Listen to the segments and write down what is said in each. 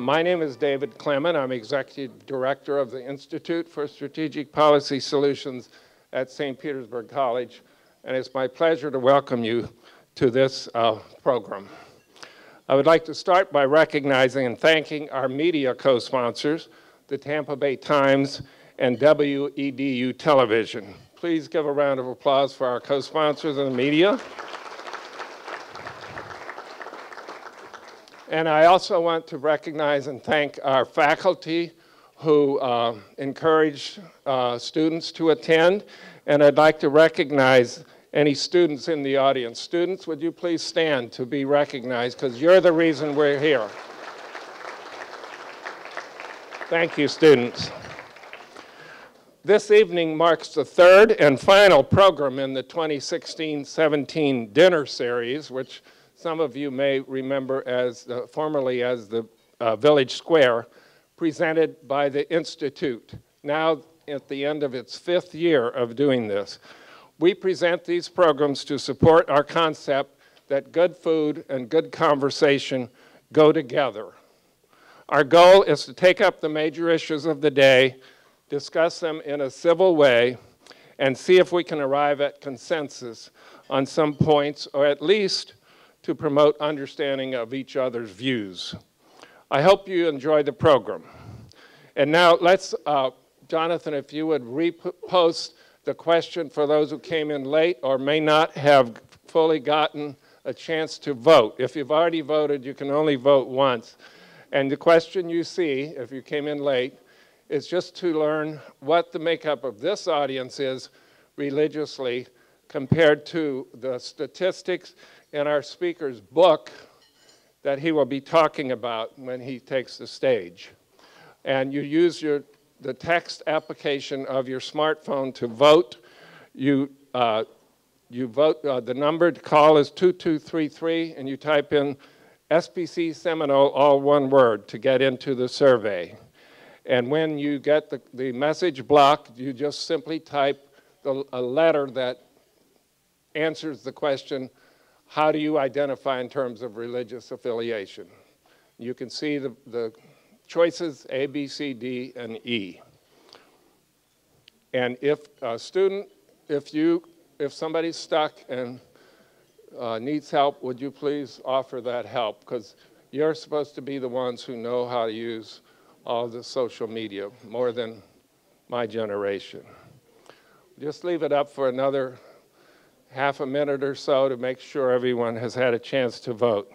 My name is David Clement. I'm Executive Director of the Institute for Strategic Policy Solutions at St. Petersburg College, and it's my pleasure to welcome you to this program. I would like to start by recognizing and thanking our media co-sponsors, the Tampa Bay Times and WEDU Television. Please give a round of applause for our co-sponsors in the media. And I also want to recognize and thank our faculty who encourage students to attend. And I'd like to recognize any students in the audience. Students, would you please stand to be recognized, because you're the reason we're here. Thank you, students. This evening marks the third and final program in the 2016-17 dinner series, which some of you may remember as formerly as the Village Square, presented by the Institute, now at the end of its 5th year of doing this. We present these programs to support our concept that good food and good conversation go together. Our goal is to take up the major issues of the day, discuss them in a civil way, and see if we can arrive at consensus on some points, or at least to promote understanding of each other's views. I hope you enjoy the program. And now let's, Jonathan, if you would repost the question for those who came in late or may not have fully gotten a chance to vote. If you've already voted, you can only vote once. And the question you see, if you came in late, is just to learn what the makeup of this audience is religiously compared to the statistics in our speaker's book that he will be talking about when he takes the stage. And you use the text application of your smartphone to vote. You vote, the number to call is 2233, and you type in SPC Seminole, all one word, to get into the survey. And when you get the message blocked, you just simply type a letter that answers the question, how do you identify in terms of religious affiliation? You can see the choices A, B, C, D, and E. And if a student, if somebody's stuck and needs help, would you please offer that help? Because you're supposed to be the ones who know how to use all the social media more than my generation. Just leave it up for another half a minute or so to make sure everyone has had a chance to vote.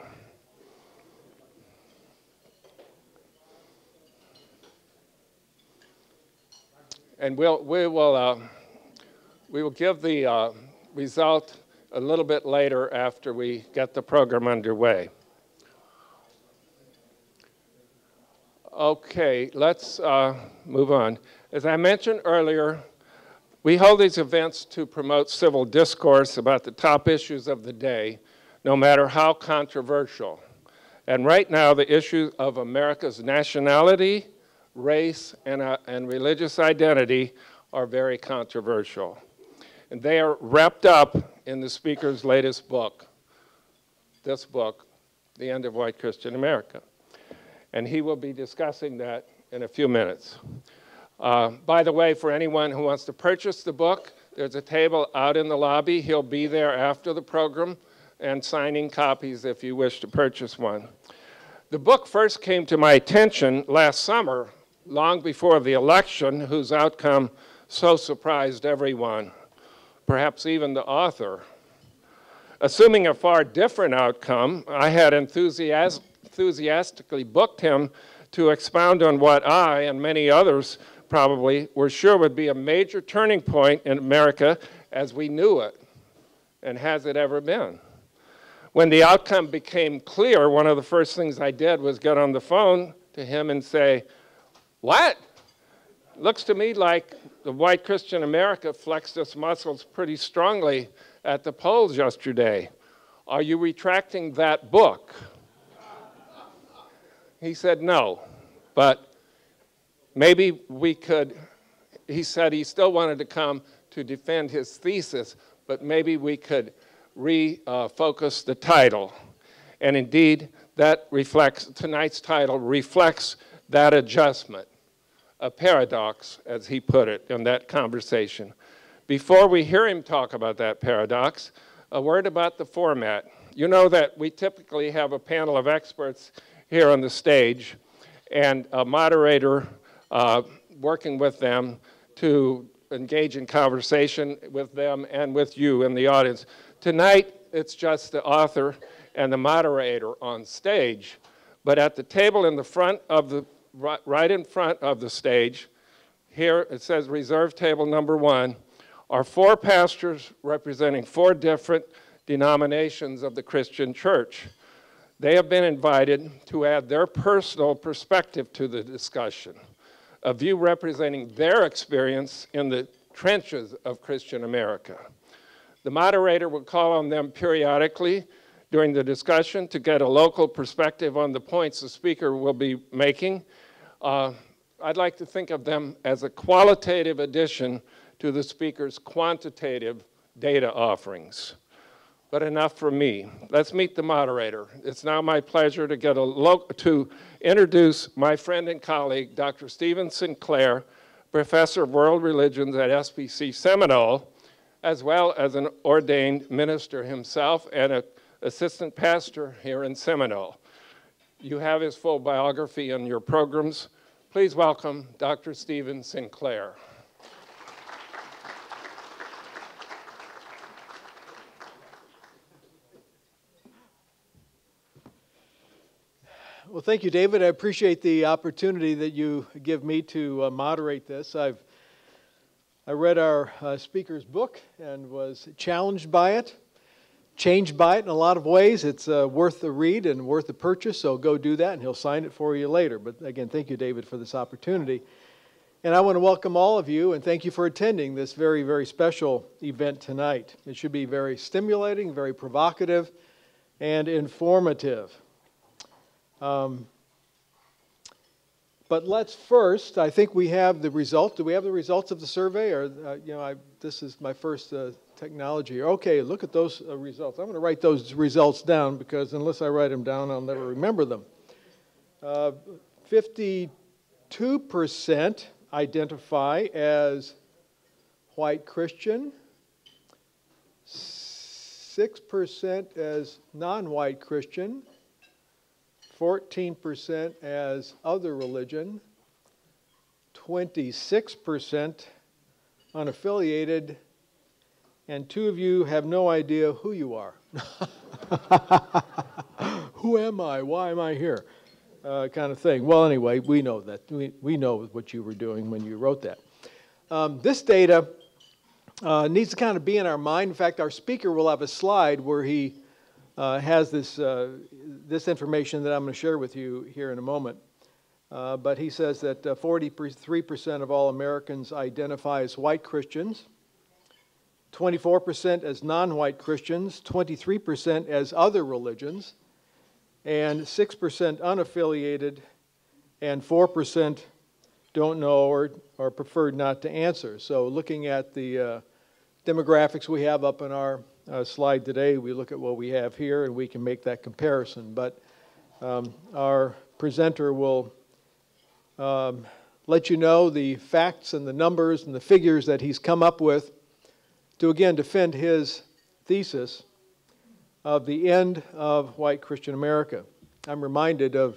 And we will give the result a little bit later after we get the program underway. Okay, let's move on. As I mentioned earlier, we hold these events to promote civil discourse about the top issues of the day, no matter how controversial. And right now, the issues of America's nationality, race, and religious identity are very controversial. And they are wrapped up in the speaker's latest book, this book, The End of White Christian America. And he will be discussing that in a few minutes. By the way, for anyone who wants to purchase the book, there's a table out in the lobby. He'll be there after the program and signing copies if you wish to purchase one. The book first came to my attention last summer, long before the election, whose outcome so surprised everyone, perhaps even the author. Assuming a far different outcome, I had enthusiastically booked him to expound on what I and many others probably were sure would be a major turning point in America as we knew it. And has it ever been? When the outcome became clear, one of the first things I did was get on the phone to him and say, what? Looks to me like the white Christian America flexed its muscles pretty strongly at the polls yesterday. Are you retracting that book? He said no, but maybe we could, he said he still wanted to come to defend his thesis, but maybe we could refocus the title. And indeed, that reflects, tonight's title reflects that adjustment, a paradox, as he put it in that conversation. Before we hear him talk about that paradox, a word about the format. You know that we typically have a panel of experts here on the stage and a moderator working with them to engage in conversation with them and with you in the audience. Tonight, it's just the author and the moderator on stage, but at the table in the front of the, right in front of the stage, here it says reserved table number 1, are 4 pastors representing 4 different denominations of the Christian church. They have been invited to add their personal perspective to the discussion, a view representing their experience in the trenches of Christian America. The moderator will call on them periodically during the discussion to get a local perspective on the points the speaker will be making. I'd like to think of them as a qualitative addition to the speaker's quantitative data offerings. But enough from me. Let's meet the moderator. It's now my pleasure to introduce my friend and colleague, Dr. Stephen Sinclair, Professor of World Religions at SBC Seminole, as well as an ordained minister himself and an assistant pastor here in Seminole. You have his full biography in your programs. Please welcome Dr. Stephen Sinclair. Well, thank you, David. I appreciate the opportunity that you give me to moderate this. I read our speaker's book and was challenged by it, changed by it in a lot of ways. It's worth the read and worth the purchase, so go do that, and he'll sign it for you later. But again, thank you, David, for this opportunity. And I want to welcome all of you, and thank you for attending this very, very special event tonight. It should be very stimulating, very provocative, and informative. But let's first, I think we have the results. Do we have the results of the survey? Or, this is my first technology. Okay, look at those results. I'm going to write those results down because unless I write them down, I'll never remember them. 52% identify as white Christian, 6% as non-white Christian, 14% as other religion, 26% unaffiliated, and 2 of you have no idea who you are. Who am I? Why am I here? Kind of thing. Well, anyway, we know that. We know what you were doing when you wrote that. This data needs to kind of be in our mind. In fact, our speaker will have a slide where he has this information that I'm going to share with you here in a moment. But he says that 43% of all Americans identify as white Christians, 24% as non-white Christians, 23% as other religions, and 6% unaffiliated, and 4% don't know or preferred not to answer. So looking at the demographics we have up on our slide today, we look at what we have here and we can make that comparison. But our presenter will let you know the facts and the numbers and the figures that he's come up with to again defend his thesis of the end of white Christian America. I'm reminded of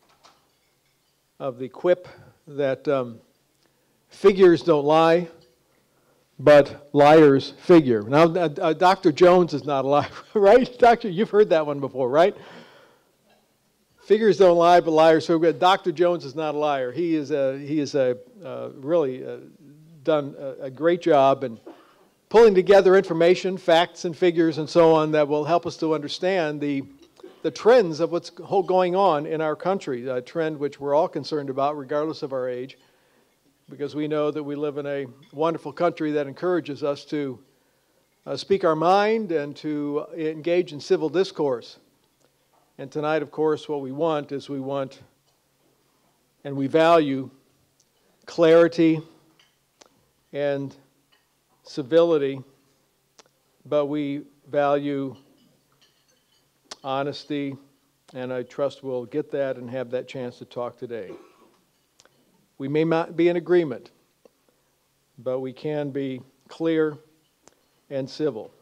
the quip that figures don't lie, but liars figure. Now, Dr. Jones is not a liar, right? Doctor, you've heard that one before, right? Figures don't lie, but liars figure. Dr. Jones is not a liar. He is really done a great job in pulling together information, facts and figures and so on that will help us to understand the trends of what's going on in our country, a trend which we're all concerned about regardless of our age, because we know that we live in a wonderful country that encourages us to speak our mind and to engage in civil discourse. And tonight, of course, what we want is and we value clarity and civility, but we value honesty and I trust we'll get that and have that chance to talk today. We may not be in agreement, but we can be clear and civil.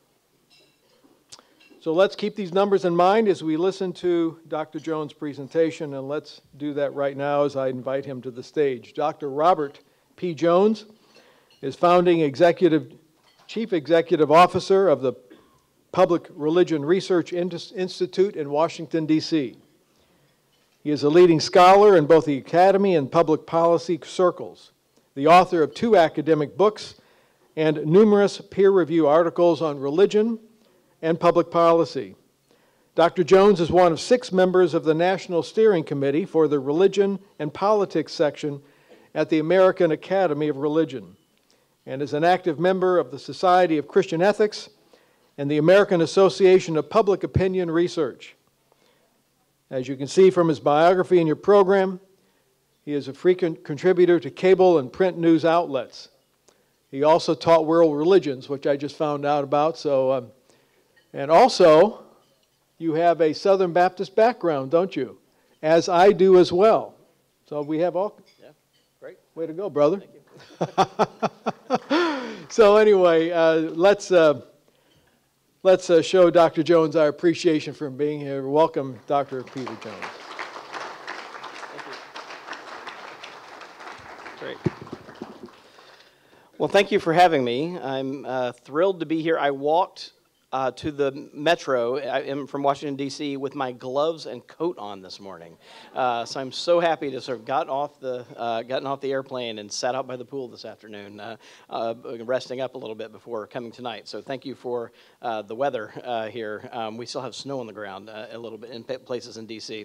So let's keep these numbers in mind as we listen to Dr. Jones' presentation, and let's do that right now as I invite him to the stage. Dr. Robert P. Jones is founding Chief Executive Officer of the Public Religion Research Institute in Washington, D.C. He is a leading scholar in both the academy and public policy circles, the author of 2 academic books and numerous peer-review articles on religion and public policy. Dr. Jones is one of 6 members of the National Steering Committee for the Religion and Politics section at the American Academy of Religion, and is an active member of the Society of Christian Ethics and the American Association of Public Opinion Research. As you can see from his biography in your program, he is a frequent contributor to cable and print news outlets. He also taught world religions, which I just found out about, and also, you have a Southern Baptist background, don't you? As I do as well. So we have all... Yeah, great. Way to go, brother. Thank you. So anyway, let's show Dr. Jones our appreciation for being here. Welcome, Dr. Peter Jones. Thank you. Great. Well, thank you for having me. I'm thrilled to be here. I walked to the metro. I am from Washington, D.C. with my gloves and coat on this morning. So I'm so happy to sort of gotten off the airplane and sat out by the pool this afternoon, resting up a little bit before coming tonight. So thank you for the weather here. We still have snow on the ground a little bit in places in D.C.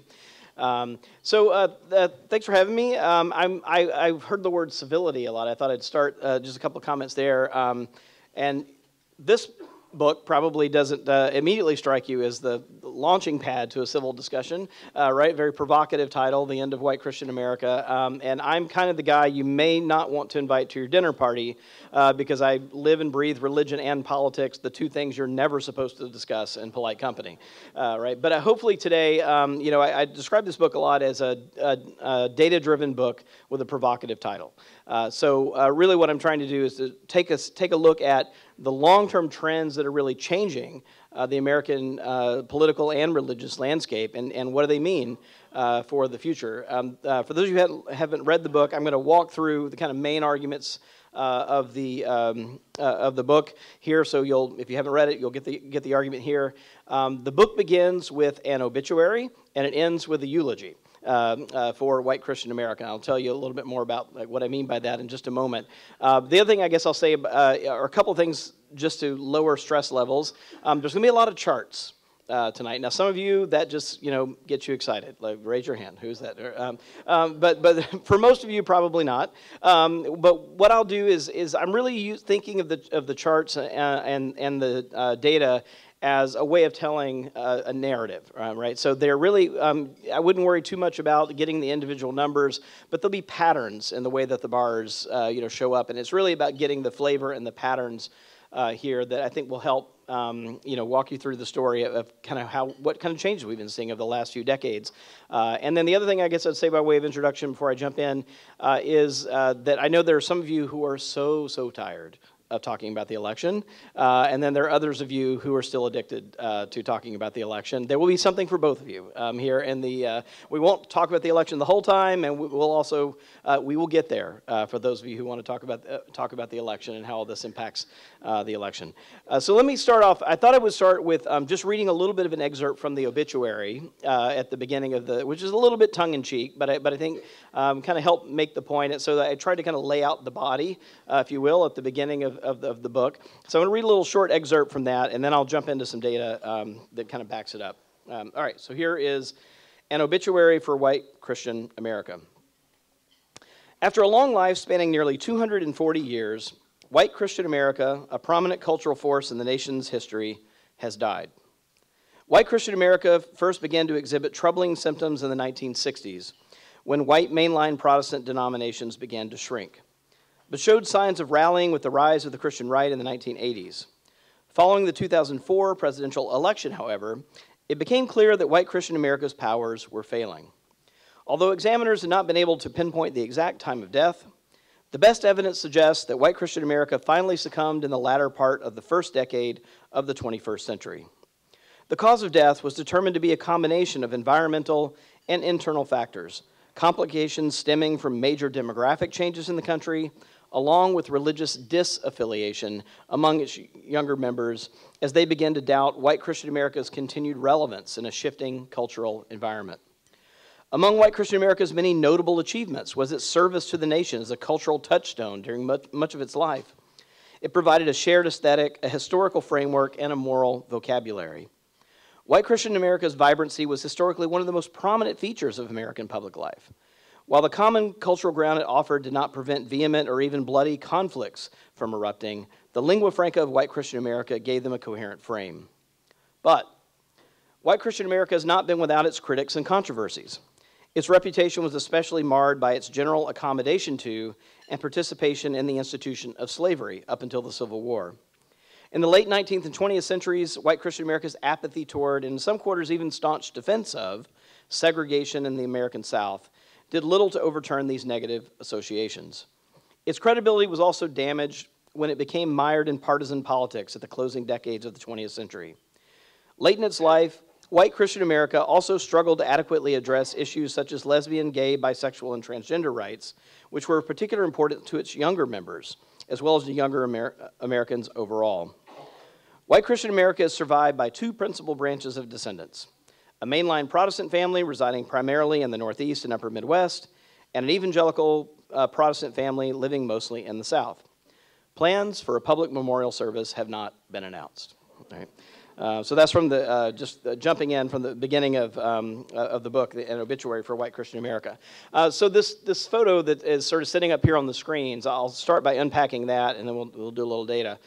Thanks for having me. I've heard the word civility a lot. I thought I'd start just a couple of comments there. And this book probably doesn't immediately strike you as the launching pad to a civil discussion, right? Very provocative title, The End of White Christian America. And I'm kind of the guy you may not want to invite to your dinner party because I live and breathe religion and politics, the 2 things you're never supposed to discuss in polite company, right? But hopefully today, I describe this book a lot as a data-driven book with a provocative title. Really what I'm trying to do is to take a look at the long-term trends that are really changing the American political and religious landscape, and what do they mean for the future. For those of you who haven't read the book, I'm going to walk through the kind of main arguments of the book here. So if you haven't read it, you'll get the argument here. The book begins with an obituary, and it ends with a eulogy for white Christian America. I'll tell you a little bit more about what I mean by that in just a moment. The other thing I guess I'll say are a couple of things just to lower stress levels. There's going to be a lot of charts tonight. Now, some of you, that just gets you excited. Like, raise your hand. Who's that? But for most of you, probably not. But what I'll do is I'm really thinking of the charts and the data as a way of telling a narrative, right? So they're really, I wouldn't worry too much about getting the individual numbers, but there'll be patterns in the way that the bars, show up, and it's really about getting the flavor and the patterns here that I think will help, walk you through the story of kind of what kind of changes we've been seeing over the last few decades. And then the other thing I guess I'd say by way of introduction before I jump in is that I know there are some of you who are so tired of talking about the election, and then there are others of you who are still addicted to talking about the election. There will be something for both of you here, and we won't talk about the election the whole time, and we will get there for those of you who want to talk about the election and how all this impacts the election. So let me start off. I thought I would start with just reading a little bit of an excerpt from the obituary at the beginning of which is a little bit tongue-in-cheek, but I think kind of help make the point. So I tried to kind of lay out the body, if you will, at the beginning of the book. So I'm going to read a little short excerpt from that, and then I'll jump into some data that kind of backs it up. All right, so here is an obituary for white Christian America. After a long life spanning nearly 240 years, white Christian America, a prominent cultural force in the nation's history, has died. White Christian America first began to exhibit troubling symptoms in the 1960s, when white mainline Protestant denominations began to shrink, but showed signs of rallying with the rise of the Christian right in the 1980s. Following the 2004 presidential election, however, it became clear that white Christian America's powers were failing. Although examiners had not been able to pinpoint the exact time of death, the best evidence suggests that white Christian America finally succumbed in the latter part of the first decade of the 21st century. The cause of death was determined to be a combination of environmental and internal factors, complications stemming from major demographic changes in the country, along with religious disaffiliation among its younger members as they began to doubt white Christian America's continued relevance in a shifting cultural environment. Among white Christian America's many notable achievements was its service to the nation as a cultural touchstone during much of its life. It provided a shared aesthetic, a historical framework, and a moral vocabulary. White Christian America's vibrancy was historically one of the most prominent features of American public life. While the common cultural ground it offered did not prevent vehement or even bloody conflicts from erupting, the lingua franca of white Christian America gave them a coherent frame. But white Christian America has not been without its critics and controversies. Its reputation was especially marred by its general accommodation to and participation in the institution of slavery up until the Civil War. In the late 19th and 20th centuries, white Christian America's apathy toward, and in some quarters even staunch defense of, segregation in the American South did little to overturn these negative associations. Its credibility was also damaged when it became mired in partisan politics at the closing decades of the 20th century. Late in its life, white Christian America also struggled to adequately address issues such as lesbian, gay, bisexual, and transgender rights, which were of particular importance to its younger members, as well as the younger Americans overall. White Christian America is survived by two principal branches of descendants: a mainline Protestant family residing primarily in the Northeast and Upper Midwest, and an evangelical Protestant family living mostly in the South. Plans for a public memorial service have not been announced. All right. So that's from the, jumping in from the beginning of the book, an obituary for white Christian America. So this photo that is sort of sitting up here on the screens, I'll start by unpacking that, and then we'll do a little data.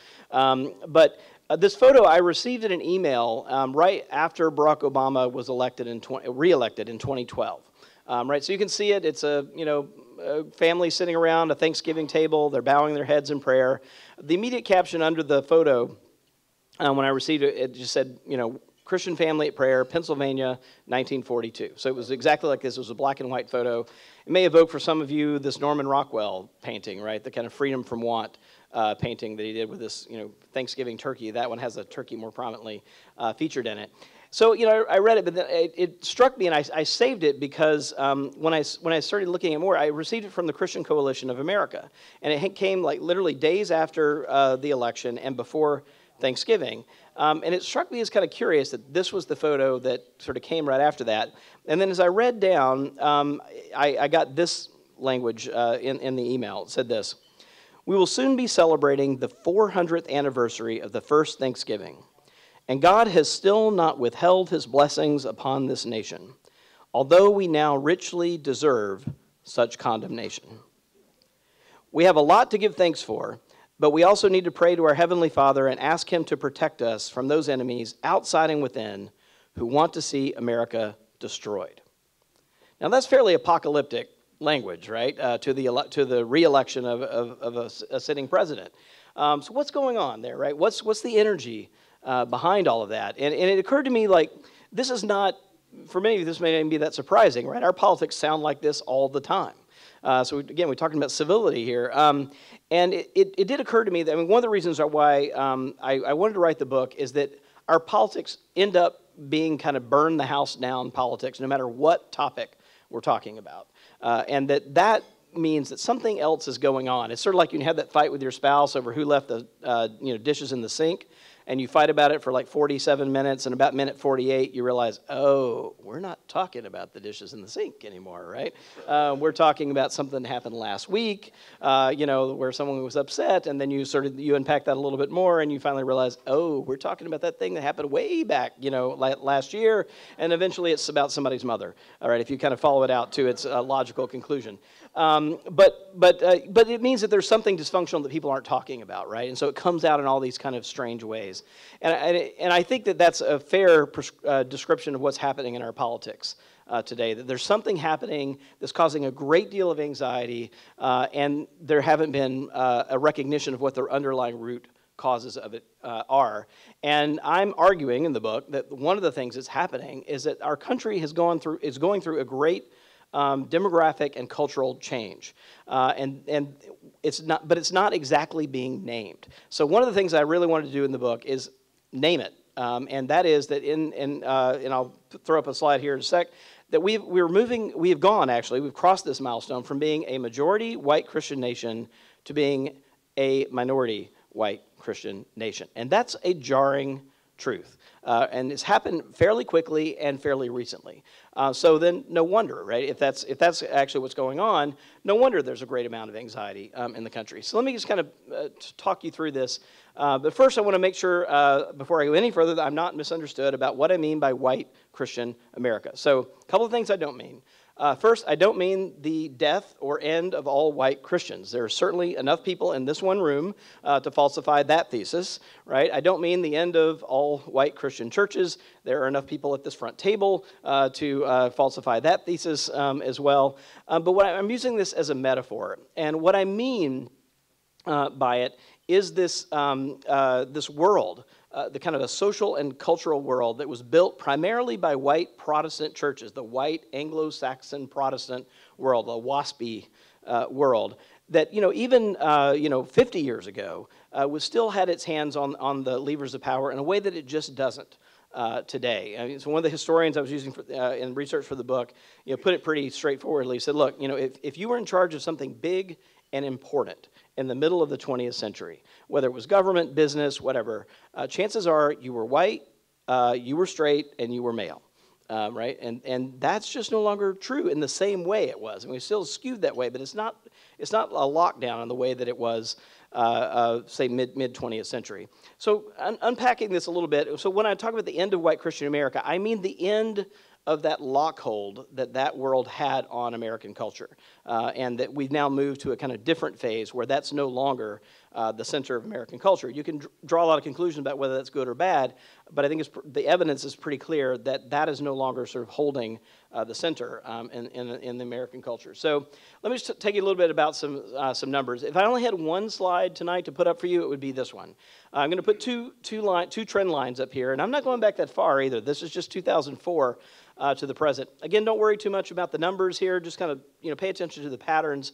But this photo, I received in an email right after Barack Obama was re-elected in 2012. Right, so you can see it. It's a family sitting around a Thanksgiving table. They're bowing their heads in prayer. The immediate caption under the photo, when I received it, it just said, Christian Family at Prayer, Pennsylvania, 1942. So it was exactly like this. It was a black and white photo. It may evoke for some of you this Norman Rockwell painting, right? The kind of Freedom from Want painting that he did with this, Thanksgiving turkey. That one has a turkey more prominently featured in it. So, I read it, but then it struck me, and I saved it because when I started looking at more, I received it from the Christian Coalition of America. And it came like literally days after the election and before Thanksgiving. And it struck me as kind of curious that this was the photo that sort of came right after that. And then as I read down, I got this language in the email. It said this: "We will soon be celebrating the 400th anniversary of the first Thanksgiving, and God has still not withheld his blessings upon this nation, although we now richly deserve such condemnation. We have a lot to give thanks for, but we also need to pray to our Heavenly Father and ask him to protect us from those enemies outside and within who want to see America destroyed." Now that's fairly apocalyptic language, right, to the re-election of a sitting president. So what's going on there, right? What's the energy behind all of that? And it occurred to me, like, this is not, for many of you, this may not even be that surprising, right? Our politics sound like this all the time. So again, we're talking about civility here. And it did occur to me that, one of the reasons why I wanted to write the book is that our politics end up being kind of burn the house down politics, no matter what topic we're talking about. And that means that something else is going on. It's sort of like you have that fight with your spouse over who left the dishes in the sink, and you fight about it for like 47 minutes, and about minute 48, you realize, oh, we're not talking about the dishes in the sink anymore, right? We're talking about something that happened last week, where someone was upset, and then you unpack that a little bit more, and you finally realize, oh, we're talking about that thing that happened way back, last year, and eventually it's about somebody's mother, all right, if you kind of follow it out to its logical conclusion. But it means that there's something dysfunctional that people aren't talking about, right? And so it comes out in all these kind of strange ways. And I think that that's a fair description of what's happening in our politics today, that there's something happening that's causing a great deal of anxiety, and there haven't been a recognition of what the underlying root causes of it are. And I'm arguing in the book that one of the things that's happening is that our country is going through a great demographic and cultural change, and it's not exactly being named. So one of the things I really wanted to do in the book is name it, and that is that and I'll throw up a slide here in a sec, that we've crossed this milestone from being a majority white Christian nation to being a minority white Christian nation, and that's a jarring truth. And it's happened fairly quickly and fairly recently. So then, no wonder, right? If that's actually what's going on, no wonder there's a great amount of anxiety in the country. So let me just kind of talk you through this. But first, I want to make sure, before I go any further, that I'm not misunderstood about what I mean by white Christian America. So a couple of things I don't mean. First, I don't mean the death or end of all white Christians. There are certainly enough people in this one room to falsify that thesis, right? I don't mean the end of all white Christian churches. There are enough people at this front table to falsify that thesis as well. But I'm using this as a metaphor. And what I mean by it is this world, the kind of a social and cultural world that was built primarily by white Protestant churches, the white Anglo-Saxon Protestant world, the WASPy world, that even 50 years ago was still had its hands on the levers of power in a way that it just doesn't today. I mean, so one of the historians I was using in research for the book, put it pretty straightforwardly. He said, look, if you were in charge of something big and important in the middle of the 20th century, whether it was government, business, whatever, chances are you were white, you were straight, and you were male, right? And that's just no longer true in the same way it was. I mean, we still skewed that way, but it's not a lockdown in the way that it was, say, mid 20th century. So unpacking this a little bit, so when I talk about the end of white Christian America, I mean the end of that lockhold that world had on American culture, and that we've now moved to a kind of different phase where that's no longer the center of American culture. You can draw a lot of conclusions about whether that's good or bad, but I think the evidence is pretty clear that that is no longer sort of holding the center in the American culture. So let me just take you a little bit about some numbers. If I only had one slide tonight to put up for you, it would be this one. I'm going to put two trend lines up here, and I'm not going back that far either. This is just 2004 to the present. Again, don't worry too much about the numbers here. Just kind of pay attention to the patterns.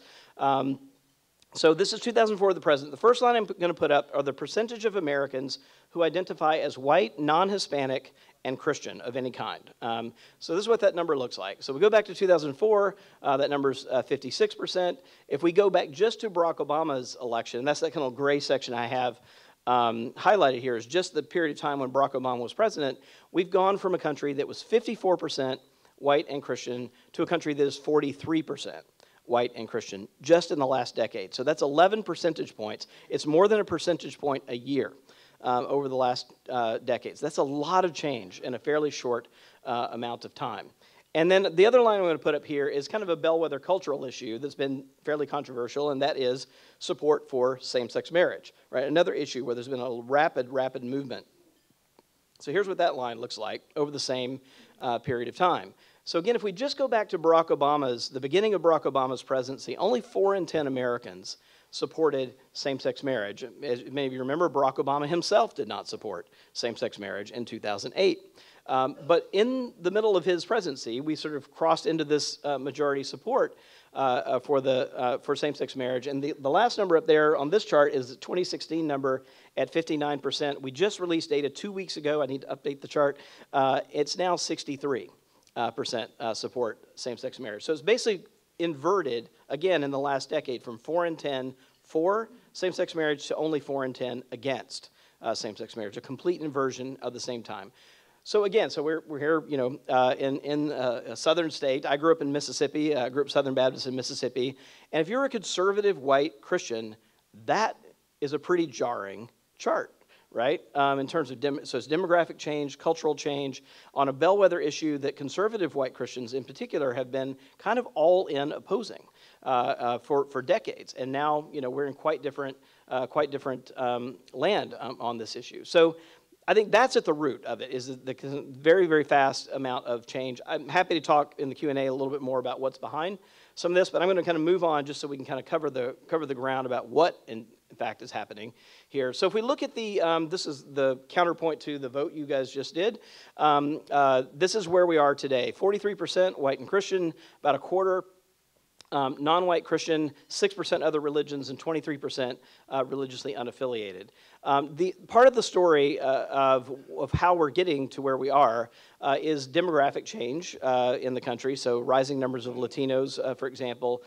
So this is 2004 to the present. The first line I'm going to put up are the percentage of Americans who identify as white, non-Hispanic, and Christian of any kind. So this is what that number looks like. So we go back to 2004, that number's 56%. If we go back just to Barack Obama's election, that's that kind of gray section I have highlighted here, is just the period of time when Barack Obama was president. We've gone from a country that was 54% white and Christian to a country that is 43% white and Christian just in the last decade. So that's 11 percentage points. It's more than a percentage point a year over the last decades. That's a lot of change in a fairly short amount of time. And then the other line I'm going to put up here is kind of a bellwether cultural issue that's been fairly controversial, and that is support for same-sex marriage, right? Another issue where there's been a rapid movement. So here's what that line looks like over the same period of time. So again, if we just go back to the beginning of Barack Obama's presidency, only 4 in 10 Americans supported same-sex marriage. As many of you remember, Barack Obama himself did not support same-sex marriage in 2008. But in the middle of his presidency, we sort of crossed into this majority support for same-sex marriage. And the last number up there on this chart is the 2016 number at 59%. We just released data 2 weeks ago. I need to update the chart. It's now 63% support same-sex marriage. So it's basically inverted, again, in the last decade from 4 in 10 for same-sex marriage to only 4 in 10 against same-sex marriage, a complete inversion of the same time. So again, we're here, in a southern state. I grew up in Mississippi. I grew up Southern Baptist in Mississippi. And if you're a conservative white Christian, that is a pretty jarring chart, right? In terms of, so it's demographic change, cultural change, on a bellwether issue that conservative white Christians in particular have been kind of all in opposing for decades. And now, we're in quite different land on this issue. So I think that's at the root of it, is the very, very fast amount of change. I'm happy to talk in the Q&A a little bit more about what's behind some of this, but I'm going to kind of move on just so we can kind of cover the ground about what in fact, is happening here. So if we look at the, this is the counterpoint to the vote you guys just did. This is where we are today. 43% white and Christian, about a quarter non-white Christian, 6% other religions, and 23% religiously unaffiliated. The part of the story of how we're getting to where we are is demographic change in the country. So rising numbers of Latinos, for example,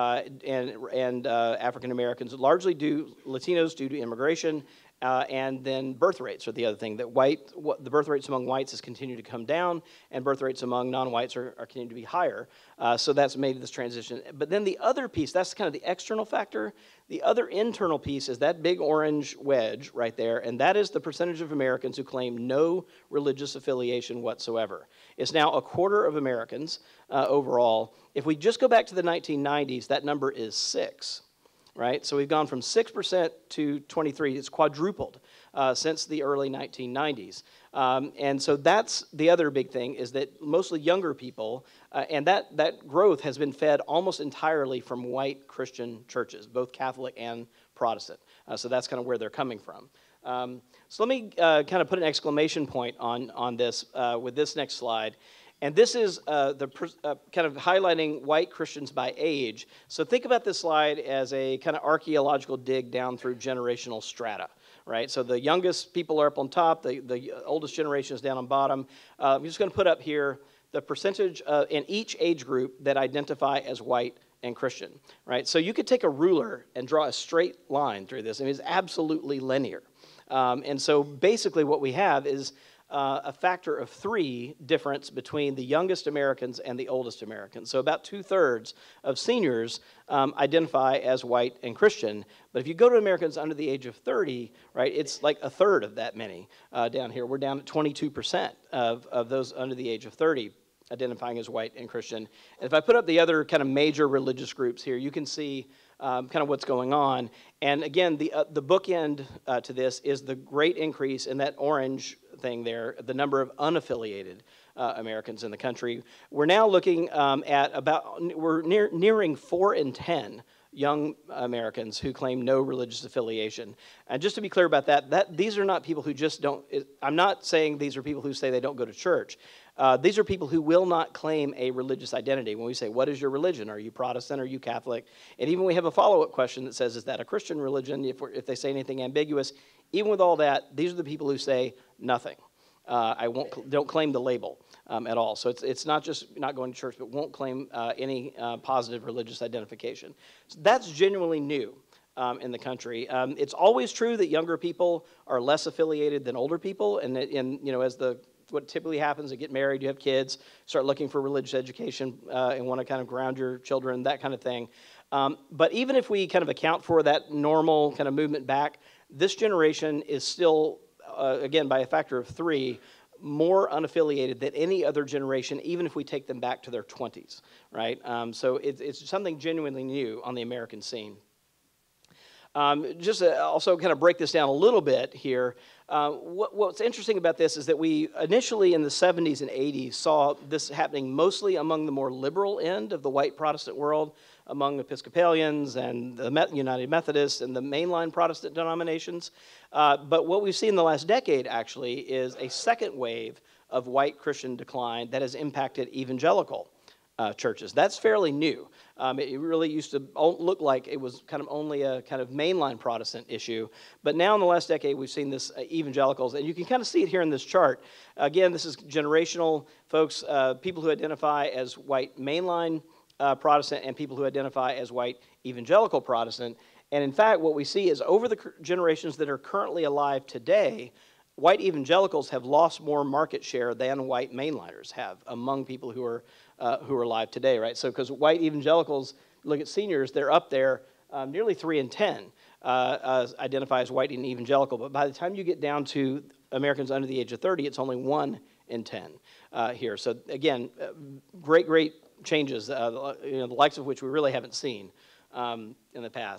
and African Americans, largely Latinos due to immigration, and then birth rates are the other thing. That the birth rates among whites has continued to come down, and birth rates among non-whites are continuing to be higher. So that's made this transition. But then the other piece, that's kind of the external factor. The other internal piece is that big orange wedge right there, and that is the percentage of Americans who claim no religious affiliation whatsoever. It's now a quarter of Americans overall. If we just go back to the 1990s, that number is 6. Right? So we've gone from 6% to 23%. It's quadrupled since the early 1990s. And so that's the other big thing, is that mostly younger people, and that growth has been fed almost entirely from white Christian churches, both Catholic and Protestant. So that's kind of where they're coming from. So let me kind of put an exclamation point on this with this next slide. And this is kind of highlighting white Christians by age. So think about this slide as a kind of archaeological dig down through generational strata, right? So the youngest people are up on top, the oldest generation is down on bottom. I'm just going to put up here the percentage in each age group that identify as white and Christian, right? So you could take a ruler and draw a straight line through this. I mean, it's absolutely linear. And so basically what we have is a factor of 3 difference between the youngest Americans and the oldest Americans. So about 2/3 of seniors identify as white and Christian. But if you go to Americans under the age of 30, right, it's like 1/3 of that many down here. We're down at 22% of those under the age of 30 identifying as white and Christian. And if I put up the other kind of major religious groups here, you can see kind of what's going on. And again, the bookend to this is the great increase in that orange thing there, the number of unaffiliated Americans in the country. We're now looking at we're nearing 4 in 10 young Americans who claim no religious affiliation. And just to be clear about that these are not people who just don't, I'm not saying these are people who say they don't go to church. These are people who will not claim a religious identity. When we say, what is your religion? Are you Protestant? Are you Catholic? And even we have a follow-up question that says, is that a Christian religion? If they say anything ambiguous, even with all that, these are the people who say nothing. Don't claim the label at all. So it's not just not going to church, but won't claim any positive religious identification. So that's genuinely new in the country. It's always true that younger people are less affiliated than older people, and you know, as what typically happens, you get married, you have kids, start looking for religious education, and want to kind of ground your children, that kind of thing. But even if we kind of account for that normal kind of movement back, this generation is still, again, by a factor of 3, more unaffiliated than any other generation, even if we take them back to their 20s, right? So it's something genuinely new on the American scene. Just to also kind of break this down a little bit here, what's interesting about this is that we initially in the 70s and 80s saw this happening mostly among the more liberal end of the white Protestant world, among Episcopalians and the United Methodists and the mainline Protestant denominations. But what we've seen in the last decade, actually, is a second wave of white Christian decline that has impacted evangelical churches. That's fairly new. It really used to look like it was kind of only a kind of mainline Protestant issue. But now in the last decade, we've seen this evangelicals, and you can kind of see it here in this chart. Again, this is generational folks, people who identify as white mainline Protestant and people who identify as white evangelical Protestant. And in fact, what we see is over the generations that are currently alive today, white evangelicals have lost more market share than white mainliners have among people who are alive today, right? So because white evangelicals, look at seniors, they're up there, nearly 3 in 10 identify as white and evangelical. But by the time you get down to Americans under the age of 30, it's only 1 in 10 here. So again, great changes, you know, the likes of which we really haven't seen in the past.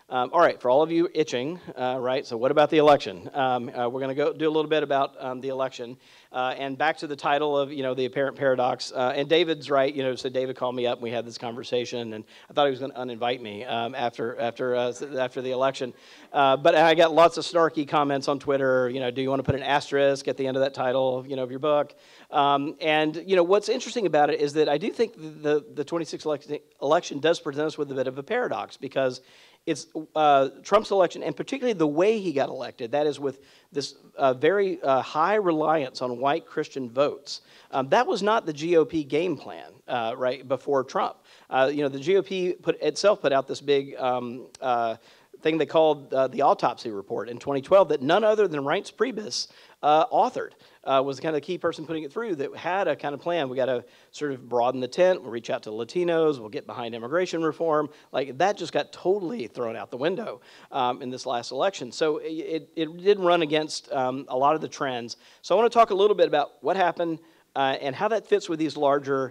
All right, for all of you itching, right, so what about the election? We're going to go do a little bit about the election. And back to the title of, the apparent paradox. And David's right, so David called me up and we had this conversation, and I thought he was going to uninvite me after the election. But I got lots of snarky comments on Twitter, do you want to put an asterisk at the end of that title, of your book? And what's interesting about it is that I do think the 26th election does present us with a bit of a paradox, because it's Trump's election, and particularly the way he got elected, that is with this very high reliance on white Christian votes. That was not the GOP game plan, right, before Trump. The GOP put out this big thing they called the autopsy report in 2012 that none other than Reince Priebus authored. Was kind of the key person putting it through, that had a kind of plan. We got to sort of broaden the tent. We'll reach out to Latinos. We'll get behind immigration reform. Like, that just got totally thrown out the window in this last election. So it did run against a lot of the trends. So I want to talk a little bit about what happened and how that fits with these larger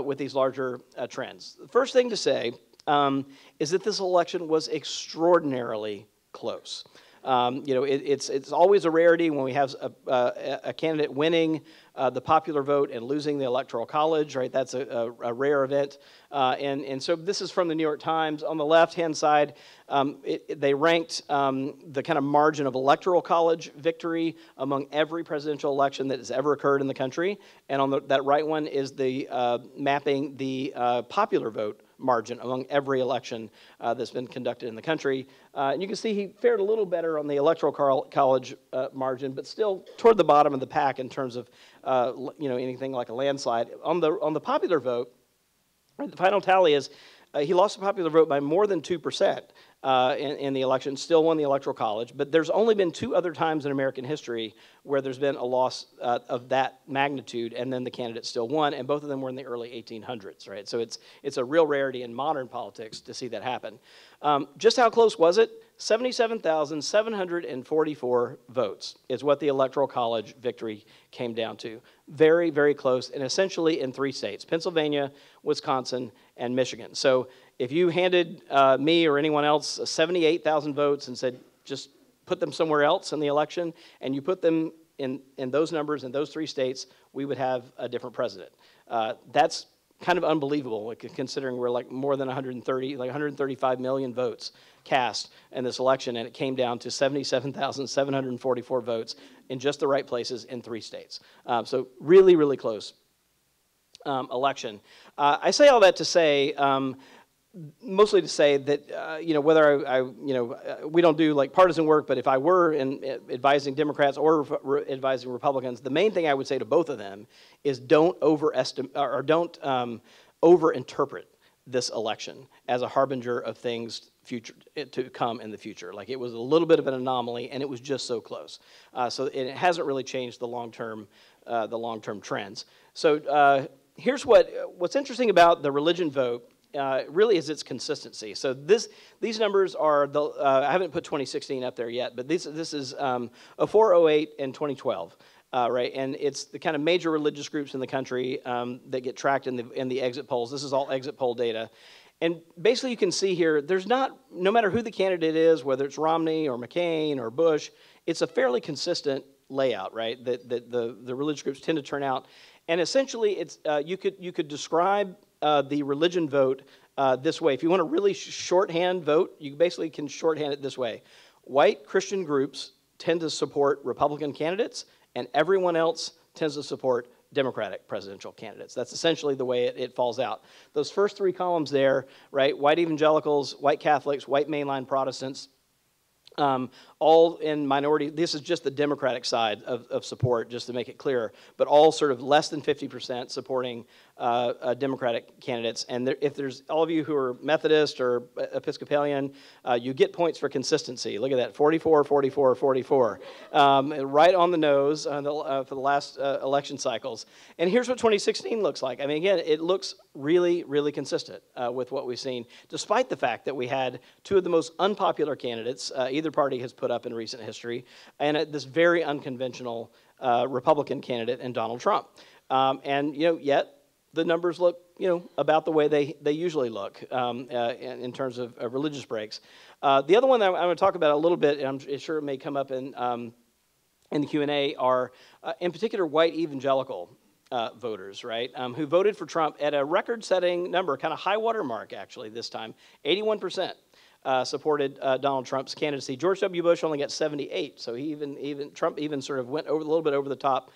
trends. The first thing to say is that this election was extraordinarily close. It's always a rarity when we have a candidate winning the popular vote and losing the Electoral College, right? That's a rare event. And so this is from the New York Times. On the left-hand side, they ranked the kind of margin of Electoral College victory among every presidential election that has ever occurred in the country. And on that right one is the mapping the popular vote margin among every election that's been conducted in the country. And you can see he fared a little better on the Electoral College margin, but still toward the bottom of the pack in terms of anything like a landslide. On the popular vote, the final tally is he lost the popular vote by more than 2% in the election, still won the Electoral College, but there's only been 2 other times in American history where there's been a loss of that magnitude, and then the candidate still won, and both of them were in the early 1800s, right? So it's a real rarity in modern politics to see that happen. Just how close was it? 77,744 votes is what the Electoral College victory came down to. Very, very close, and essentially in 3 states, Pennsylvania, Wisconsin, and Michigan. So if you handed me or anyone else 78,000 votes and said, just put them somewhere else in the election, and you put them in those numbers in those 3 states, we would have a different president. That's kind of unbelievable, considering we're like more than 135 million votes cast in this election, and it came down to 77,744 votes in just the right places in 3 states. So really, really close election. I say all that to say, mostly to say that, whether we don't do like partisan work, but if I were advising Democrats or advising Republicans, the main thing I would say to both of them is don't overinterpret this election as a harbinger of things to come in the future. Like, it was a little bit of an anomaly, and it was just so close. So it hasn't really changed the long-term trends. So here's what's interesting about the religion vote. Really is its consistency. So these numbers are I haven't put 2016 up there yet, but this is 0408 and 2012, right? And it's the kind of major religious groups in the country that get tracked in the exit polls. This is all exit poll data, and basically you can see here, no matter who the candidate is, whether it's Romney or McCain or Bush, it's a fairly consistent layout, right? That the religious groups tend to turn out, and essentially it's you could describe the religion vote this way. If you want to really shorthand vote, you basically can shorthand it this way. White Christian groups tend to support Republican candidates, and everyone else tends to support Democratic presidential candidates. That's essentially the way it falls out. Those first 3 columns there, right? White evangelicals, white Catholics, white mainline Protestants, all in minority. This is just the Democratic side of support, just to make it clear, but all sort of less than 50% supporting Democratic candidates. And if there's all of you who are Methodist or Episcopalian, you get points for consistency. Look at that, 44, 44, 44. Right on the nose for the last election cycles. And here's what 2016 looks like. I mean, again, it looks really, really consistent with what we've seen, despite the fact that we had 2 of the most unpopular candidates either party has put up in recent history, and this very unconventional Republican candidate in Donald Trump. And yet the numbers look, about the way they usually look in terms of religious breaks. The other one that I'm going to talk about a little bit, and I'm sure it may come up in the Q&A, are in particular white evangelical voters, right, who voted for Trump at a record-setting number, kind of high water mark actually this time. 81% supported Donald Trump's candidacy. George W. Bush only got 78, so Trump even sort of went a little bit over the top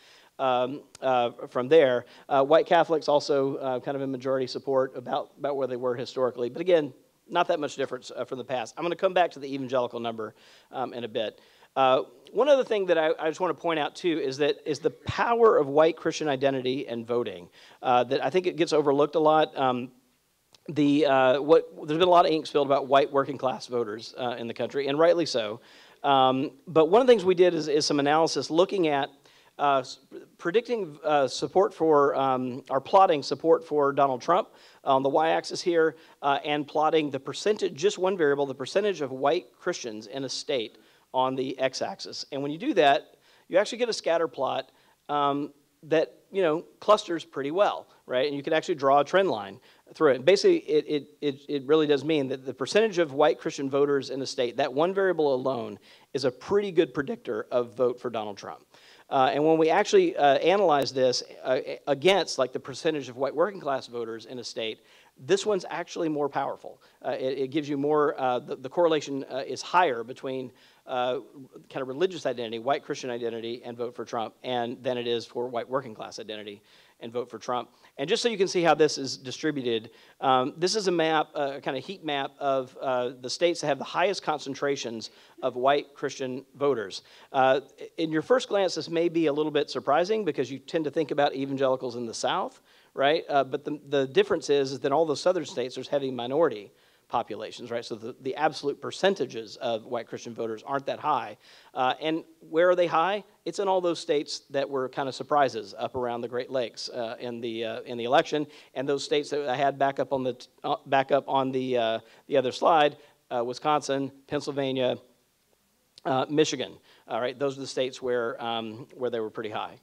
from there. White Catholics also kind of in majority support about where they were historically, but again, not that much difference from the past. I'm going to come back to the evangelical number in a bit. One other thing that I just want to point out too is the power of white Christian identity and voting. That I think it gets overlooked a lot. There's been a lot of ink spilled about white working class voters in the country, and rightly so. But one of the things we did is some analysis looking at predicting support for, or plotting support for Donald Trump on the y-axis here, and plotting the percentage, just one variable, the percentage of white Christians in a state on the x-axis. And when you do that, you actually get a scatter plot that clusters pretty well, right? And you can actually draw a trend line through it. And basically, it really does mean that the percentage of white Christian voters in a state, that one variable alone, is a pretty good predictor of vote for Donald Trump. And when we actually analyze this against like the percentage of white working class voters in a state, this one's actually more powerful. It gives you more, the correlation is higher between kind of religious identity, white Christian identity, and vote for Trump, than it is for white working class identity and vote for Trump. And just so you can see how this is distributed, this is a map, a kind of heat map of the states that have the highest concentrations of white Christian voters. In your first glance, this may be a little bit surprising because you tend to think about evangelicals in the South, right? But the difference is that all those southern states, there's heavy minority populations, right? So the absolute percentages of white Christian voters aren't that high. And where are they high? It's in all those states that were kind of surprises up around the Great Lakes in the election, and those states that I had back up on the other slide: Wisconsin, Pennsylvania, Michigan. All right, those are the states where they were pretty high.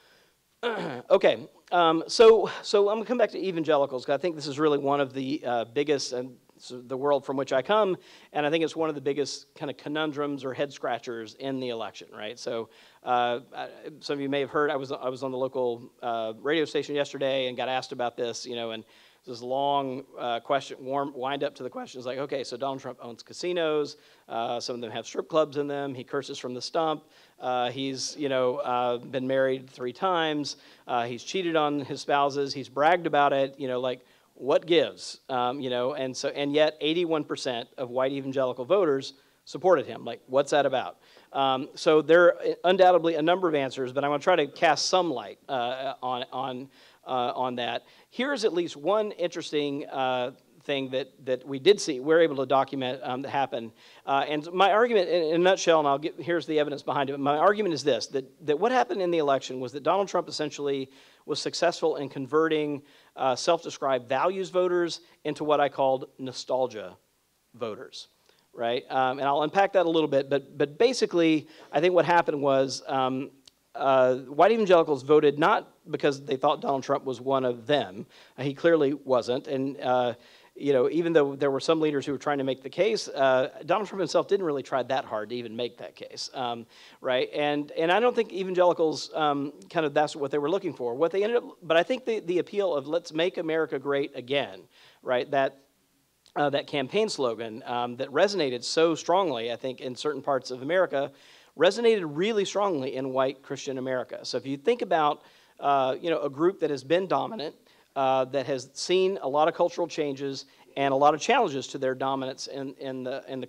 Okay, so I'm going to come back to evangelicals because I think this is really one of the biggest, and the world from which I come, and I think it's one of the biggest kind of conundrums or head scratchers in the election, right? So some of you may have heard I was on the local radio station yesterday and got asked about this, and this long question, wind up to the question is like, okay, so Donald Trump owns casinos, some of them have strip clubs in them, he curses from the stump, he's been married 3 times, he's cheated on his spouses, he's bragged about it, like, what gives? And yet 81% of white evangelical voters supported him. Like, what's that about? So there are undoubtedly a number of answers, but I'm going to try to cast some light on that. Here's at least one interesting thing that we did see, we're able to document that happened. And my argument, in a nutshell, and here's the evidence behind it. My argument is this: that what happened in the election was that Donald Trump essentially was successful in converting self-described values voters into what I called nostalgia voters, right? And I'll unpack that a little bit, but basically, I think what happened was white evangelicals voted not because they thought Donald Trump was one of them. He clearly wasn't, and even though there were some leaders who were trying to make the case, Donald Trump himself didn't really try that hard to even make that case, right? And I don't think evangelicals kind of that's what they were looking for. What they ended up, but I think the appeal of "Let's make America great again," right? That campaign slogan that resonated so strongly, I think, in certain parts of America, resonated really strongly in white Christian America. So if you think about a group that has been dominant, that has seen a lot of cultural changes and a lot of challenges to their dominance in the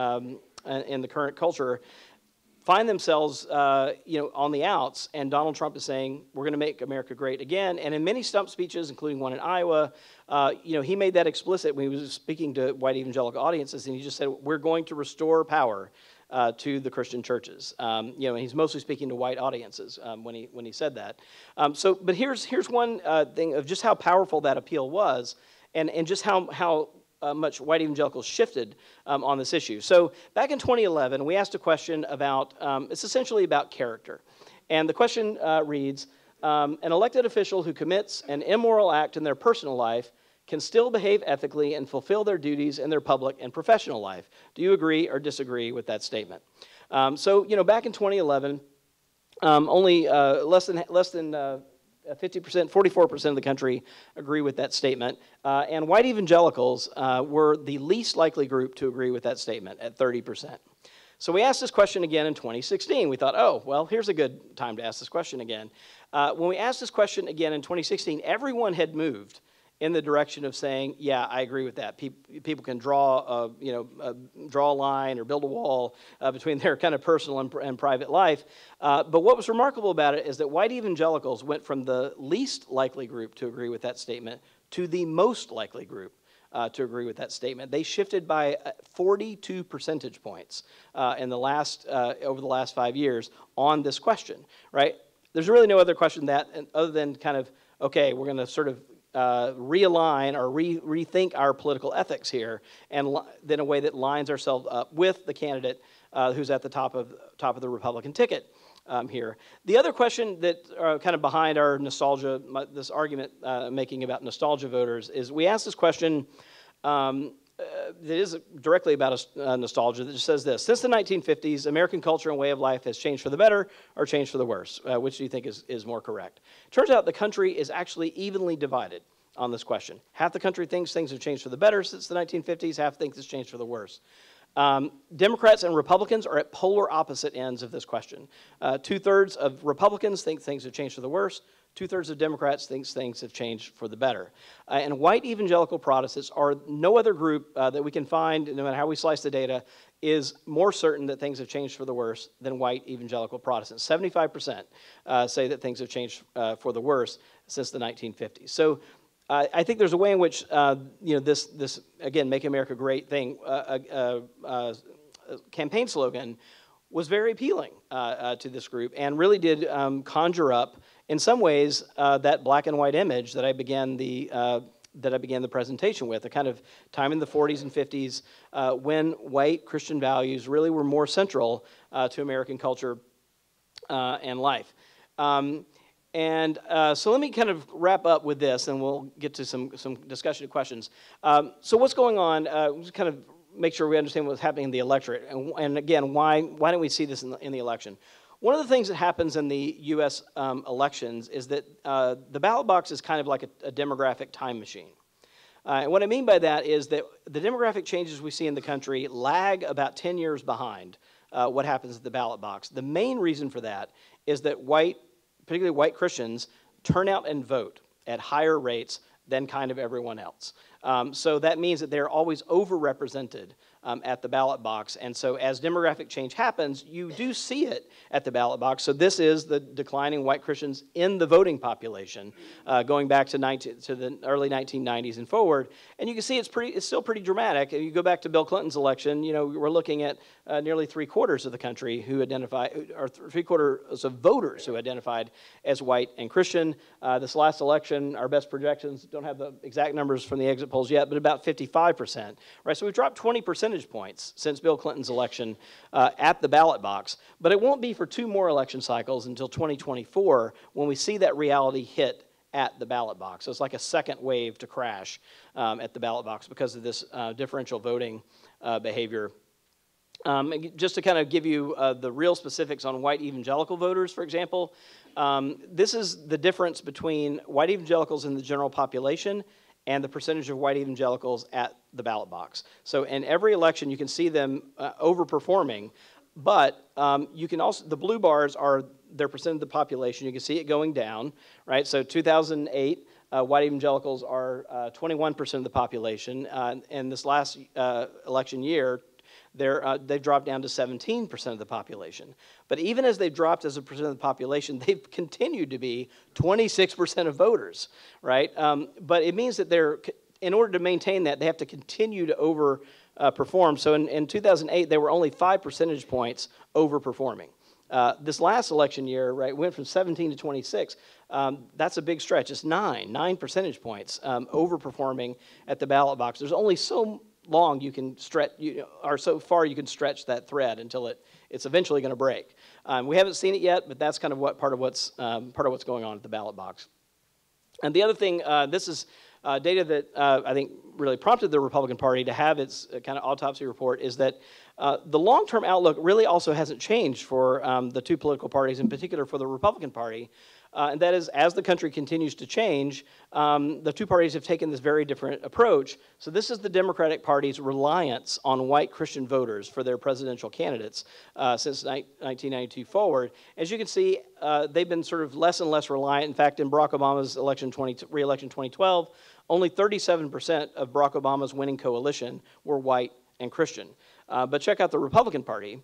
current culture, find themselves on the outs, and Donald Trump is saying we're going to make America great again. And in many stump speeches, including one in Iowa, he made that explicit when he was speaking to white evangelical audiences, and he just said we're going to restore power to the Christian churches. And he's mostly speaking to white audiences when he said that. But here's one thing of just how powerful that appeal was, and just how much white evangelicals shifted on this issue. So back in 2011, we asked a question about, it's essentially about character. And the question reads, An elected official who commits an immoral act in their personal life can still behave ethically and fulfill their duties in their public and professional life. Do you agree or disagree with that statement? So, back in 2011, only less than 50%, 44% of the country agree with that statement. And white evangelicals were the least likely group to agree with that statement at 30%. So we asked this question again in 2016. We thought, oh, well, here's a good time to ask this question again. When we asked this question again in 2016, everyone had moved in the direction of saying, yeah, I agree with that. People can draw a line or build a wall between their kind of personal and private life. But what was remarkable about it is that white evangelicals went from the least likely group to agree with that statement to the most likely group to agree with that statement. They shifted by 42 percentage points over the last 5 years on this question, right? There's really no other question other than kind of, okay, we're going to sort of realign or rethink our political ethics here, and in a way that lines ourselves up with the candidate who's at the top of the Republican ticket here. The other question that kind of behind our nostalgia, this argument making about nostalgia voters, is we asked this question that is directly about nostalgia, that just says this: since the 1950s, American culture and way of life has changed for the better or changed for the worse. Which do you think is more correct? Turns out the country is actually evenly divided on this question. Half the country thinks things have changed for the better since the 1950s, half thinks it's changed for the worse. Democrats and Republicans are at polar opposite ends of this question. 2/3 of Republicans think things have changed for the worse. 2/3 of Democrats think things have changed for the better. And white evangelical Protestants are no other group that we can find, no matter how we slice the data, is more certain that things have changed for the worse than white evangelical Protestants. 75% say that things have changed for the worse since the 1950s. So I think there's a way in which this again, Make America Great thing, campaign slogan was very appealing to this group, and really did conjure up, in some ways, that black and white image that I began the presentation with, a kind of time in the 40s and 50s when white Christian values really were more central to American culture and life. So let me kind of wrap up with this, and we'll get to some discussion and questions. So what's going on? Just kind of make sure we understand what's happening in the electorate, and again, why don't we see this in the election? One of the things that happens in the U.S. Elections is that the ballot box is kind of like a demographic time machine. And what I mean by that is that the demographic changes we see in the country lag about 10 years behind what happens at the ballot box. The main reason for that is that particularly white Christians, turn out and vote at higher rates than kind of everyone else. So that means that they're always overrepresented at the ballot box. And so as demographic change happens, you do see it at the ballot box. So this is the declining white Christians in the voting population, going back to the early 1990s and forward. And you can see it's still pretty dramatic. If you go back to Bill Clinton's election, we're looking at nearly 3/4 of the country who or 3/4 of voters who identified as white and Christian. This last election, our best projections, don't have the exact numbers from the exit polls yet, but about 55%. Right, so we've dropped 20 percentage points since Bill Clinton's election at the ballot box. But it won't be for 2 more election cycles until 2024 when we see that reality hit at the ballot box. So it's like a second wave to crash at the ballot box because of this differential voting behavior. Just to kind of give you the real specifics on white evangelical voters, for example, this is the difference between white evangelicals in the general population and the percentage of white evangelicals at the ballot box. So in every election, you can see them overperforming, but you can also, the blue bars are their percent of the population. You can see it going down, right? So 2008, white evangelicals are 21% of the population. And this last election year, they've dropped down to 17% of the population. But even as they've dropped as a percent of the population, they've continued to be 26% of voters, right? But it means that in order to maintain that, they have to continue to overperform. So in 2008, they were only 5 percentage points overperforming. This last election year, right, went from 17 to 26. That's a big stretch. It's 9 percentage points overperforming at the ballot box. There's only so long you can stretch, or so far you can stretch that thread until it's eventually going to break. We haven't seen it yet, but that's kind of part of what's going on at the ballot box. And the other thing, this is data that I think really prompted the Republican Party to have its kind of autopsy report, is that the long-term outlook really also hasn't changed for the two political parties, in particular for the Republican Party. And that is, as the country continues to change, the two parties have taken this very different approach. So this is the Democratic Party's reliance on white Christian voters for their presidential candidates since 1992 forward. As you can see, they've been sort of less and less reliant. In fact, in Barack Obama's re-election 2012, only 37% of Barack Obama's winning coalition were white and Christian. But check out the Republican Party,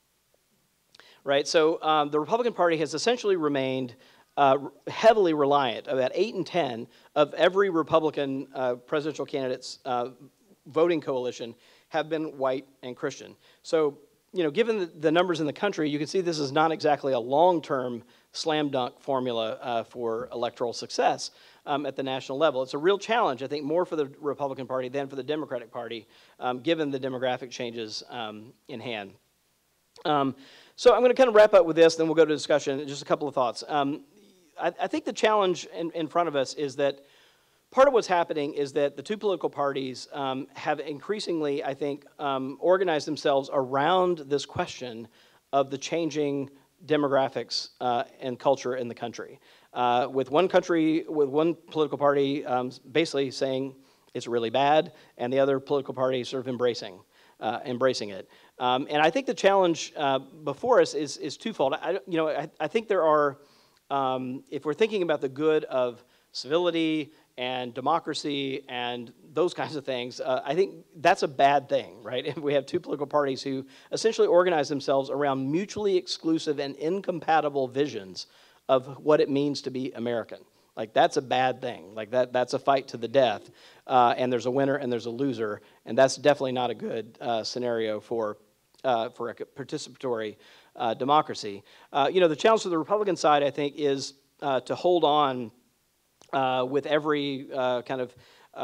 right? So the Republican Party has essentially remained heavily reliant. About 8 in 10 of every Republican presidential candidate's voting coalition have been white and Christian. So, given the numbers in the country, you can see this is not exactly a long-term slam dunk formula for electoral success at the national level. It's a real challenge, I think, more for the Republican Party than for the Democratic Party, given the demographic changes in hand. So I'm going to kind of wrap up with this, then we'll go to discussion. Just a couple of thoughts. I think the challenge in front of us is that part of what's happening is that the two political parties have increasingly, I think, organized themselves around this question of the changing demographics and culture in the country. With one political party basically saying it's really bad, and the other political party sort of embracing it. And I think the challenge before us is twofold. I think there are, if we're thinking about the good of civility and democracy and those kinds of things, I think that's a bad thing, right? If we have two political parties who essentially organize themselves around mutually exclusive and incompatible visions of what it means to be American. Like, that's a bad thing. Like, that's a fight to the death, and there's a winner and there's a loser, and that's definitely not a good scenario for a participatory democracy. The challenge to the Republican side, I think, is to hold on with every kind of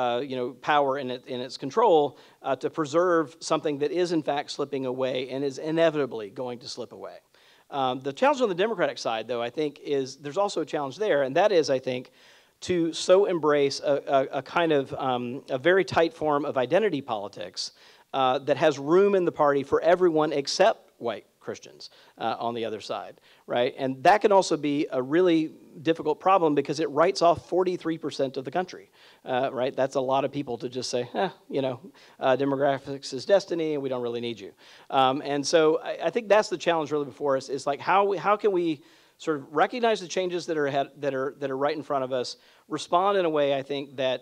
power in its control to preserve something that is in fact slipping away and is inevitably going to slip away. The challenge on the Democratic side, though, I think, is there's also a challenge there, and that is, I think, to so embrace a kind of a very tight form of identity politics that has room in the party for everyone except white Christians on the other side, right? And that can also be a really difficult problem because it writes off 43% of the country, right? That's a lot of people to just say, demographics is destiny and we don't really need you. And so I think that's the challenge really before us, is like how can we sort of recognize the changes that are right in front of us, respond in a way, I think, that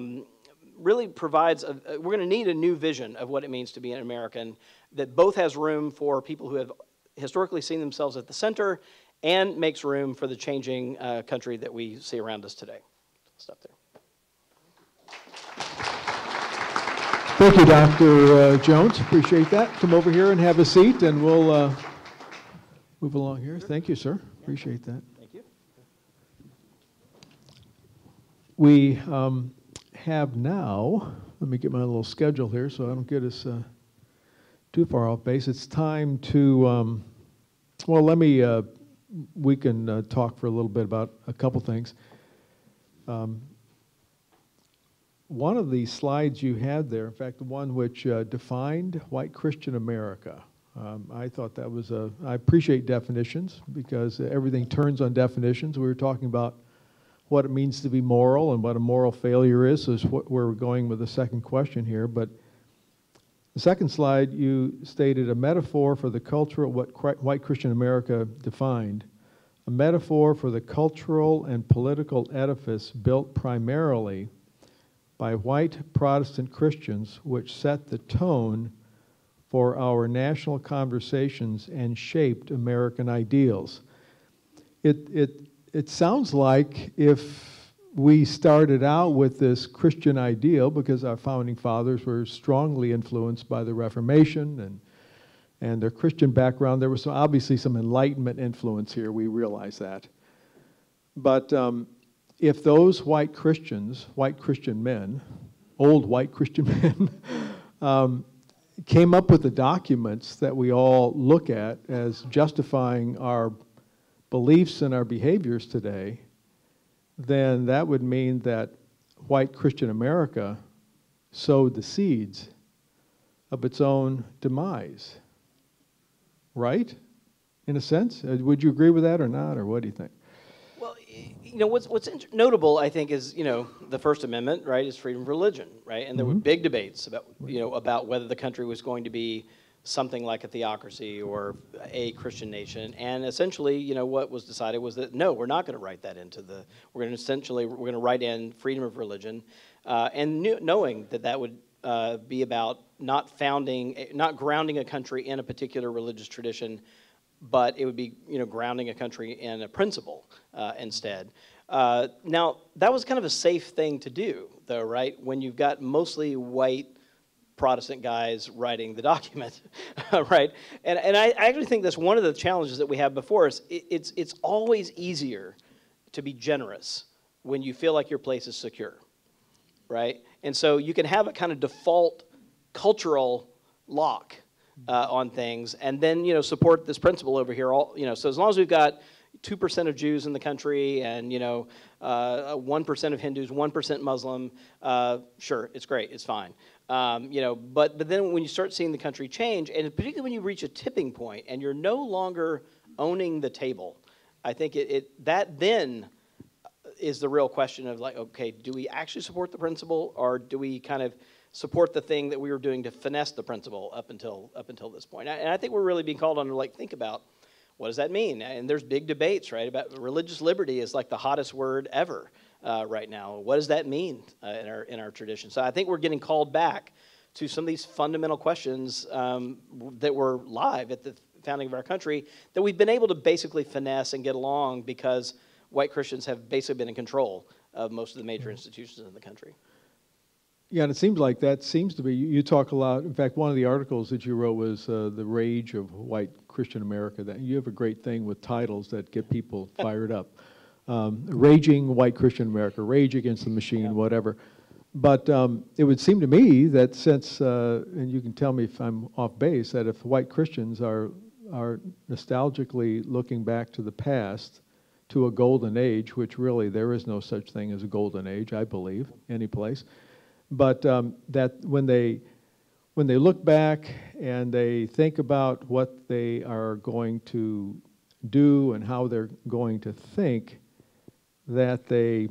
really provides, we're going to need a new vision of what it means to be an American that both has room for people who have historically seen themselves at the center and makes room for the changing country that we see around us today. I'll stop there. Thank you, Dr. Jones. Appreciate that. Come over here and have a seat, and we'll move along here. Thank you, sir. Appreciate that. Thank you. We have now, let me get my little schedule here so I don't get us too far off base. It's time to, we can talk for a little bit about a couple things. One of the slides you had there, in fact, the one which defined white Christian America, I thought that was I appreciate definitions because everything turns on definitions. We were talking about what it means to be moral and what a moral failure is where we're going with the second question here. But the second slide, you stated a metaphor for the cultural, what white Christian America defined, a metaphor for the cultural and political edifice built primarily by white Protestant Christians, which set the tone for our national conversations and shaped American ideals. It sounds like if we started out with this Christian ideal, because our founding fathers were strongly influenced by the Reformation and their Christian background, there was obviously some Enlightenment influence here, we realize that. But if those white Christian men, old white Christian men, came up with the documents that we all look at as justifying our beliefs and our behaviors today, then that would mean that white Christian America sowed the seeds of its own demise, right? In a sense, would you agree with that or not, or what do you think? Well, you know, what's notable, I think, is, you know, the First Amendment, right, is freedom of religion, right? And there were big debates about, you know, about whether the country was going to be something like a theocracy or a Christian nation. And essentially, you know, what was decided was that, no, we're not going to write that into the, we're going to write in freedom of religion, and knowing that that would be about not grounding a country in a particular religious tradition, but it would be, you know, grounding a country in a principle instead. Now, that was kind of a safe thing to do, though, right? When you've got mostly white Protestant guys writing the document, right? And I actually think that's one of the challenges that we have before us. It's always easier to be generous when you feel like your place is secure, right? And so you can have a kind of default cultural lock on things, and then, you know, support this principle over here. All, you know, so as long as we've got 2% of Jews in the country, and, you know, 1% of Hindus, 1% Muslim, sure, it's great, it's fine. You know, but then when you start seeing the country change, and particularly when you reach a tipping point and you're no longer owning the table, I think that then is the real question of, like, okay, do we actually support the principle, or do we kind of support the thing that we were doing to finesse the principle up until this point? And I think we're really being called on to, like, think about, what does that mean? And there's big debates, right, about religious liberty is like the hottest word ever right now. What does that mean in our tradition? So I think we're getting called back to some of these fundamental questions that were live at the founding of our country, that we've been able to basically finesse and get along because white Christians have basically been in control of most of the major institutions in the country. Yeah, and it seems like that seems to be, you talk a lot, in fact, one of the articles that you wrote was The Rage of White Christian America. That you have a great thing with titles that get people fired up. Raging White Christian America, Rage Against the Machine, yeah, whatever. But it would seem to me that since, and you can tell me if I'm off base, that if white Christians are nostalgically looking back to the past, to a golden age, which really there is no such thing as a golden age, I believe, any place. But that when they look back and they think about what they are going to do and how they're going to think, that they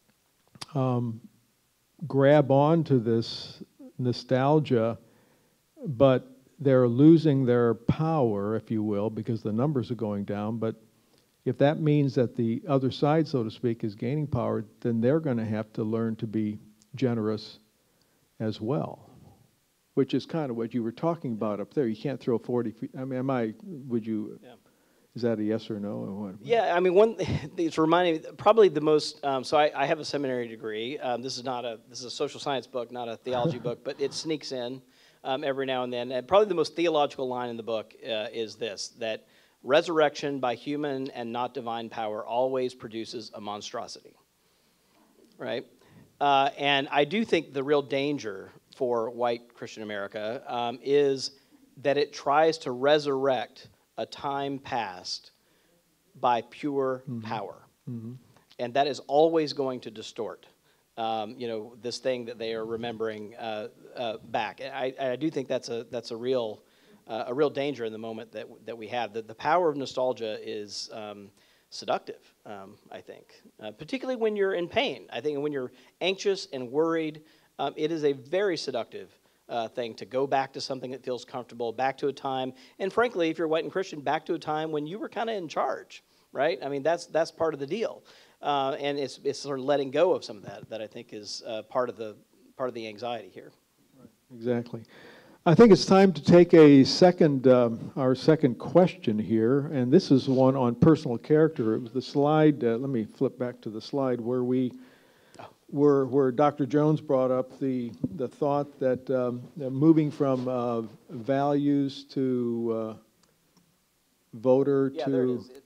grab onto this nostalgia, but they're losing their power, if you will, because the numbers are going down. But if that means that the other side, so to speak, is gaining power, then they're going to have to learn to be generous as well, which is kind of what you were talking about up there. You can't throw 40 feet. I mean, would you, yeah, is that a yes or no? Or what? Yeah, I mean, it's reminding me, probably the most, so I have a seminary degree. This is a social science book, not a theology book, but it sneaks in every now and then. And probably the most theological line in the book is this, that resurrection by human and not divine power always produces a monstrosity, right? And I do think the real danger for white Christian America is that it tries to resurrect a time past by pure power. And that is always going to distort, you know, this thing that they are remembering back. And I do think that's a real danger in the moment that we have. The power of nostalgia is seductive, I think, particularly when you're in pain. I think when you're anxious and worried, it is a very seductive thing to go back to something that feels comfortable, back to a time, and frankly, if you're white and Christian, back to a time when you were kind of in charge, right? I mean, that's part of the deal, and it's sort of letting go of some of that I think is part of the anxiety here. Right. Exactly. I think it's time to take a second, our second question here, and this is one on personal character. It was the slide. Let me flip back to the slide where where Dr. Jones brought up the thought that moving from values to voter yeah, to. There it is.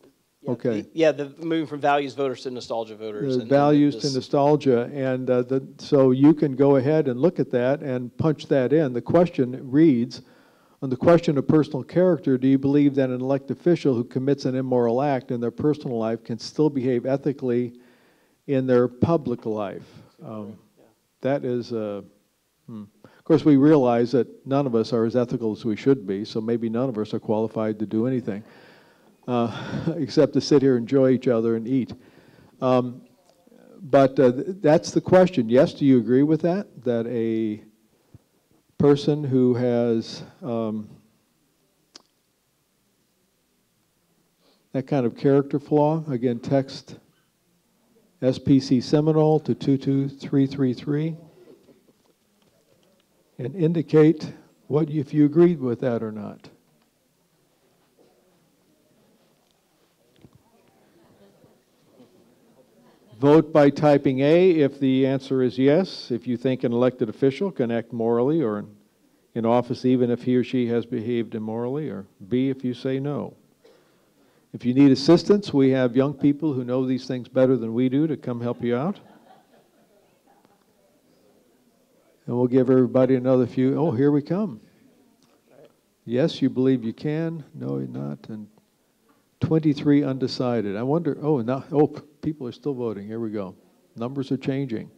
Yeah, Okay. the moving from values voters to nostalgia voters. The and values this- to nostalgia, and so you can go ahead and look at that and punch that in. The question reads, on the question of personal character, do you believe that an elected official who commits an immoral act in their personal life can still behave ethically in their public life? That is, of course, we realize that none of us are as ethical as we should be, so maybe none of us are qualified to do anything except to sit here, enjoy each other, and eat. But that's the question. Yes, do you agree with that? That a person who has that kind of character flaw, again, text SPC Seminole to 22333 and indicate if you agreed with that or not. Vote by typing A if the answer is yes, if you think an elected official can act morally or in office even if he or she has behaved immorally, or B if you say no. If you need assistance, we have young people who know these things better than we do to come help you out. And we'll give everybody another few. Oh, here we come. Yes, you believe you can. No, you're not. And 23 undecided. I wonder, people are still voting. Here we go. Numbers are changing.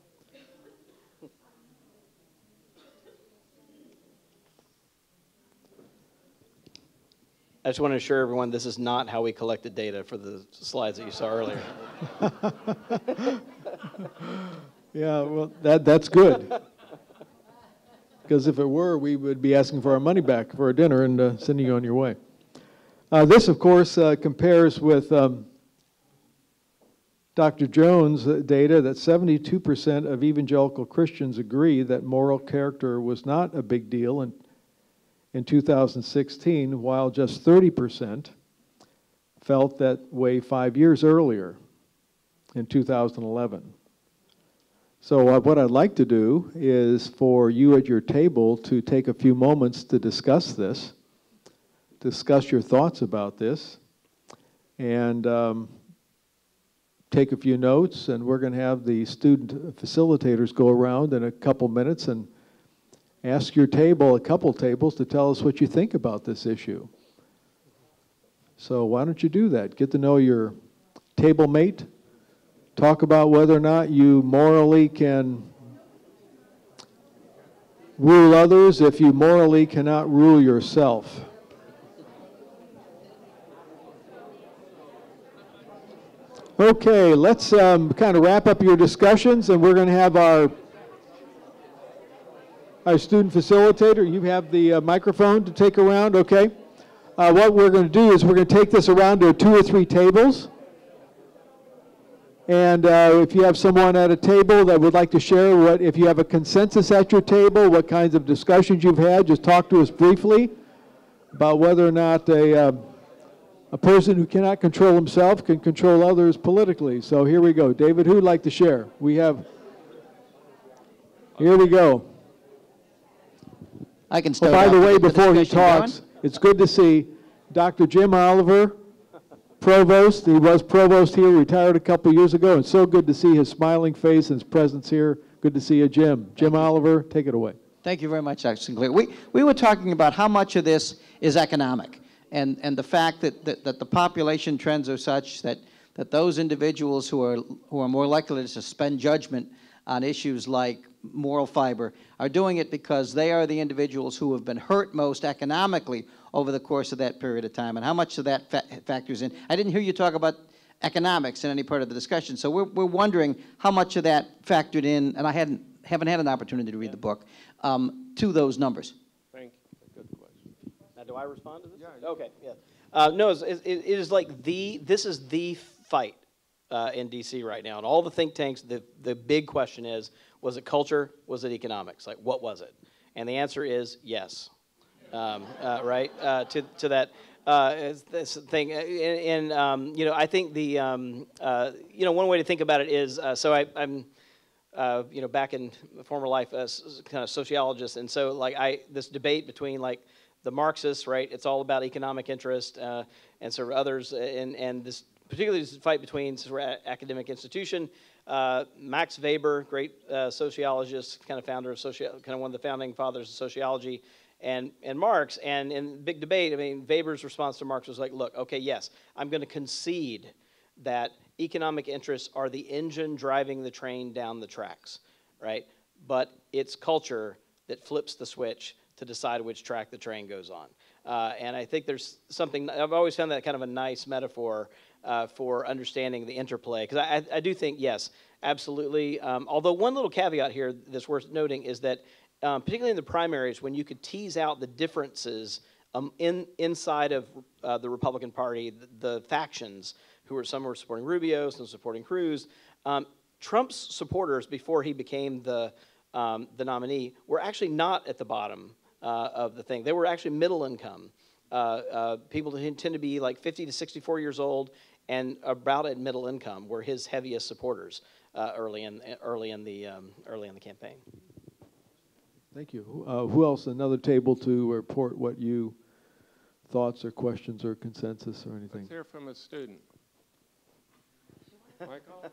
I just want to assure everyone this is not how we collected data for the slides that you saw earlier. Yeah, well, that's good. Because if it were, we would be asking for our money back for our dinner and sending you on your way. This, of course, compares with Dr. Jones' data that 72% of evangelical Christians agree that moral character was not a big deal in 2016, while just 30% felt that way 5 years earlier in 2011. So what I'd like to do is for you at your table to take a few moments to discuss this, discuss your thoughts about this, and take a few notes, and we're going to have the student facilitators go around in a couple minutes and ask your table, a couple tables, to tell us what you think about this issue. So why don't you do that? Get to know your table mate. Talk about whether or not you morally can rule others if you morally cannot rule yourself. Okay, let's kind of wrap up your discussions, and we're going to have our student facilitator. You have the microphone to take around, okay? What we're going to do is we're going to take this around to 2 or 3 tables. And if you have someone at a table that would like to share if you have a consensus at your table, what kinds of discussions you've had, just talk to us briefly about whether or not a person who cannot control himself can control others politically. So here we go. David, who would like to share? Here we go. I can start. By the way, before he discussion talks, it's good to see Dr. Jim Oliver, Provost. He was Provost here, retired a couple years ago, and so good to see his smiling face and his presence here. Good to see you, Jim. Jim Oliver, take it away. Thank you very much, Dr. Sinclair. We were talking about how much of this is economic, and the fact that the population trends are such that those individuals who are more likely to suspend judgment on issues like moral fiber are doing it because they are the individuals who have been hurt most economically over the course of that period of time, and how much of that factors in. I didn't hear you talk about economics in any part of the discussion, so we're wondering how much of that factored in, and I haven't had an opportunity to read the book, to those numbers. Thank you. Good question. Now, do I respond to this? Yeah. Okay, yeah. No, it is like this is the fight in D.C. right now, and all the think tanks, the big question is, was it culture, was it economics? Like, what was it? And the answer is yes. Right, to that this thing, and I think the one way to think about it is I'm back in former life as kind of sociologist, and so like this debate between like the Marxists, right? It's all about economic interest, and sort of others, and this particularly this fight between sort of academic institution. Max Weber, great sociologist, kind of founder of kind of one of the founding fathers of sociology, and Marx. And in big debate, I mean, Weber's response to Marx was like, look, okay, yes, I'm going to concede that economic interests are the engine driving the train down the tracks, right? But it's culture that flips the switch to decide which track the train goes on. And I think there's something, I've always found that kind of a nice metaphor for understanding the interplay. Because I do think, yes, absolutely. Although one little caveat here that's worth noting is that, particularly in the primaries, when you could tease out the differences inside of the Republican Party, the factions, some were supporting Rubio, some supporting Cruz, Trump's supporters, before he became the nominee, were actually not at the bottom of the thing. They were actually middle income. People tend to be like 50 to 64 years old and about at middle income were his heaviest supporters early in the campaign. Thank you. Who else? Another table to report what you thoughts or questions or consensus or anything. Let's hear from a student. Michael?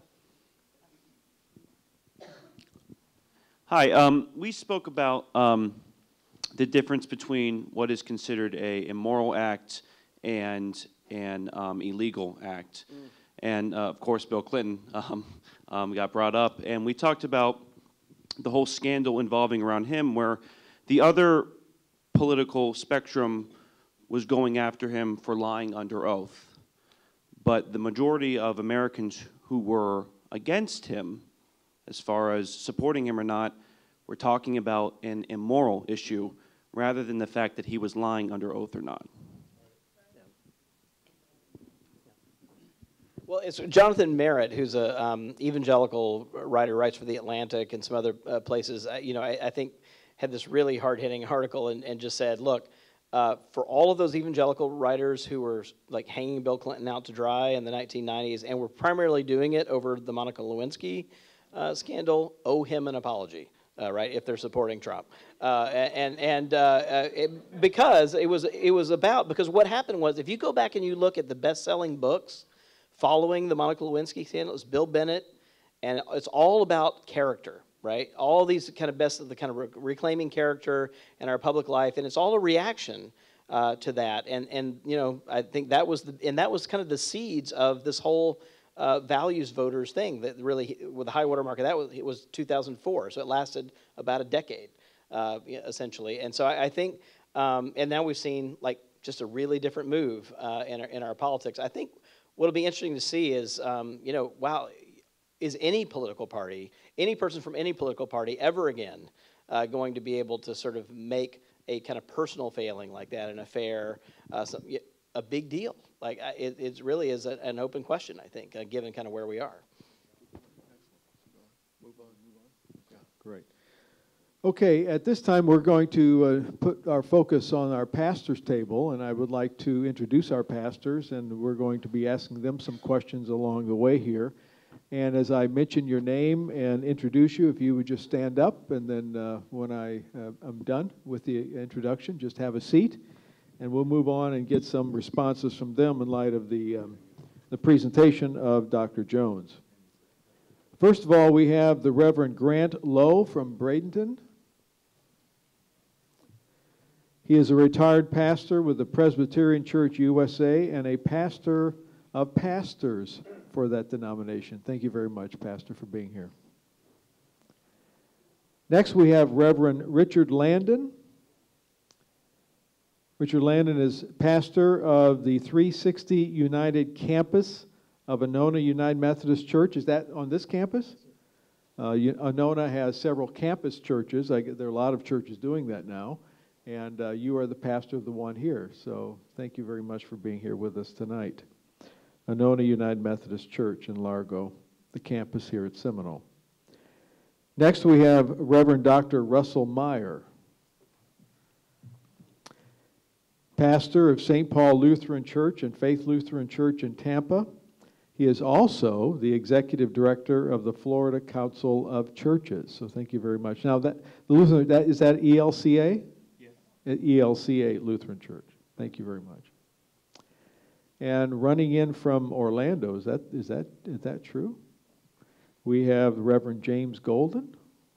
Hi. We spoke about the difference between what is considered a immoral act and an illegal act. And, of course, Bill Clinton got brought up. And we talked about the whole scandal involving around him where the other political spectrum was going after him for lying under oath. But the majority of Americans who were against him, as far as supporting him or not, were talking about an immoral issue rather than the fact that he was lying under oath or not. Well, it's Jonathan Merritt, who's a evangelical writer, writes for The Atlantic and some other places. I think had this really hard-hitting article and just said, look, for all of those evangelical writers who were like hanging Bill Clinton out to dry in the 1990s and were primarily doing it over the Monica Lewinsky scandal, owe him an apology. Right, if they're supporting Trump, because because what happened was, if you go back and you look at the best-selling books following the Monica Lewinsky scandal, it's Bill Bennett, and it's all about character, right? All these kind of reclaiming character in our public life, and it's all a reaction to that, and I think that was kind of the seeds of this whole values voters thing that really, with the high water mark of that, it was 2004, so it lasted about a decade, essentially. And so I think, and now we've seen like just a really different move in our politics. I think what'll be interesting to see is, wow, is any political party, any person from any political party ever again going to be able to sort of make a kind of personal failing like that, an affair, a big deal? Like, it really is an open question, I think, given kind of where we are. Move on. Yeah, great. Okay, at this time we're going to put our focus on our pastors table, and I would like to introduce our pastors, and we're going to be asking them some questions along the way here. And as I mention your name and introduce you, if you would just stand up, and then when I am done with the introduction, just have a seat. And we'll move on and get some responses from them in light of the presentation of Dr. Jones. First of all, we have the Reverend Grant Lowe from Bradenton. He is a retired pastor with the Presbyterian Church USA and a pastor of pastors for that denomination. Thank you very much, Pastor, for being here. Next, we have Reverend Richard Landon. Richard Landon is pastor of the 360 United campus of Anona United Methodist Church. Is that on this campus? Anona has several campus churches. There are a lot of churches doing that now. And you are the pastor of the one here. So thank you very much for being here with us tonight. Anona United Methodist Church in Largo, the campus here at Seminole. Next we have Reverend Dr. Russell Meyer, pastor of St. Paul Lutheran Church and Faith Lutheran Church in Tampa. He is also the executive director of the Florida Council of Churches. So thank you very much. Now, is that ELCA? Yes. ELCA Lutheran Church. Thank you very much. And running in from Orlando, is that true? We have Reverend James Golden.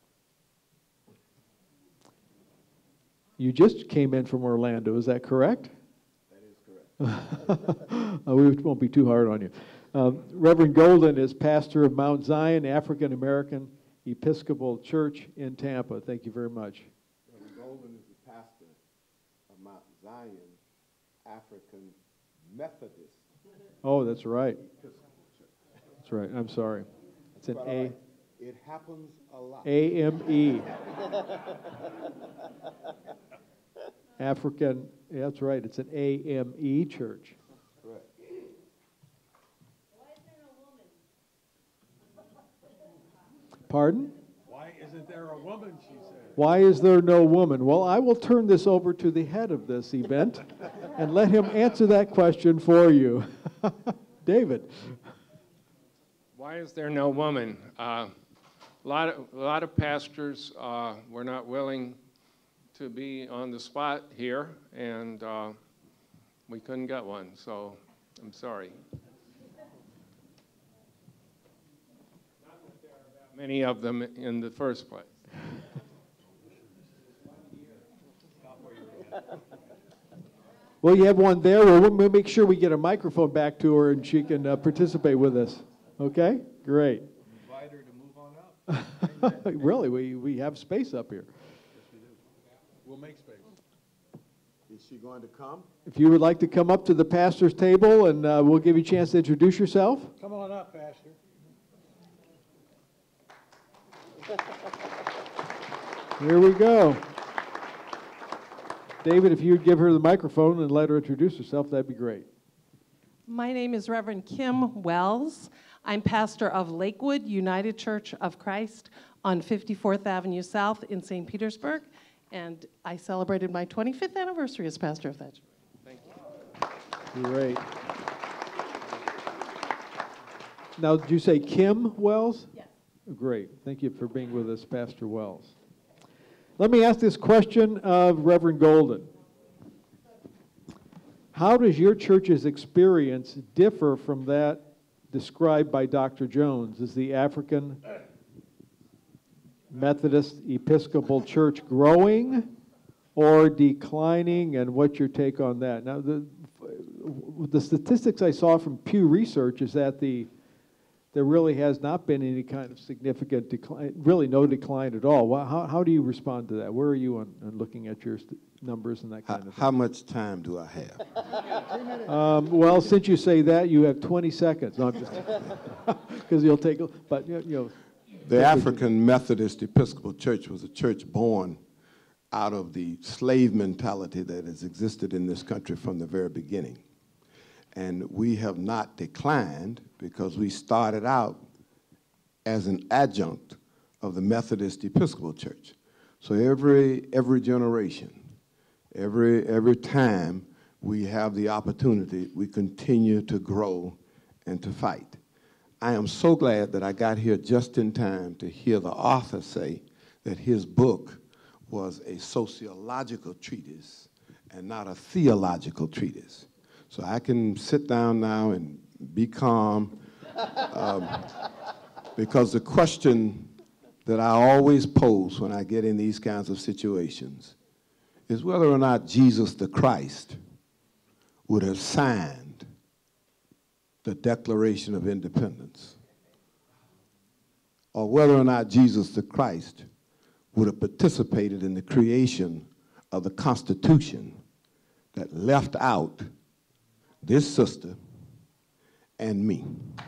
You just came in from Orlando, is that correct? That is correct. We won't be too hard on you. Reverend Golden is pastor of Mount Zion African American Episcopal Church in Tampa. Thank you very much. Reverend Golden is the pastor of Mount Zion African Methodist. Oh, that's right. That's right. I'm sorry. It's an A. It happens a lot. AME. African, yeah, that's right. It's an AME church. Correct. Why is there no woman? Pardon? Why isn't there a woman, she said. Why is there no woman? Well, I will turn this over to the head of this event and let him answer that question for you. David. Why is there no woman? A lot of pastors were not willing to be on the spot here, and we couldn't get one, so I'm sorry. Not that there are that many of them in the first place. Well, you have one there. Well, we'll make sure we get a microphone back to her and she can participate with us. Okay? Great. Invite her to move on up. Really, we have space up here. Yes, we do. We'll make space. Is she going to come? If you would like to come up to the pastor's table, and we'll give you a chance to introduce yourself. Come on up, Pastor. Here we go. David, if you would give her the microphone and let her introduce herself, that'd be great. My name is Reverend Kim Wells. I'm pastor of Lakewood United Church of Christ on 54th Avenue South in St. Petersburg, and I celebrated my 25th anniversary as pastor of that church. Thank you. Great. Now, did you say Kim Wells? Yes. Great. Thank you for being with us, Pastor Wells. Let me ask this question of Reverend Golden. How does your church's experience differ from that described by Dr. Jones? Is the African Methodist Episcopal Church growing or declining, and what's your take on that? Now, the statistics I saw from Pew Research is that there really has not been any kind of significant decline, really no decline at all. How do you respond to that? Where are you on looking at your numbers and that kind of thing? How much time do I have? Well, since you say that, you have 20 seconds. No, I'm just because you'll take, but you know. The African Methodist Episcopal Church was a church born out of the slave mentality that has existed in this country from the very beginning. And we have not declined because we started out as an adjunct of the Methodist Episcopal Church. So every generation, every time we have the opportunity, we continue to grow and to fight. I am so glad that I got here just in time to hear the author say that his book was a sociological treatise and not a theological treatise. So I can sit down now and be calm because the question that I always pose when I get in these kinds of situations is whether or not Jesus the Christ would have signed the Declaration of Independence, or whether or not Jesus the Christ would have participated in the creation of the Constitution that left out this sister and me.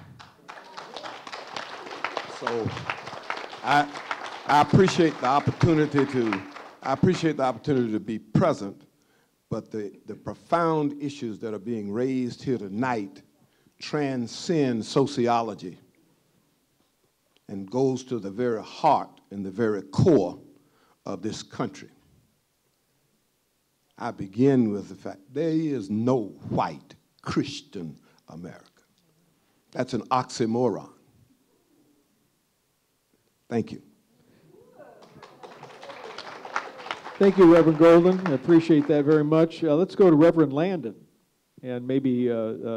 So I appreciate the opportunity to be present, but the profound issues that are being raised here tonight transcend sociology and goes to the very heart and the very core of this country. I begin with the fact there is no white Christian America. That's an oxymoron. Thank you. Thank you, Reverend Golden. I appreciate that very much. Let's go to Reverend Landon. and maybe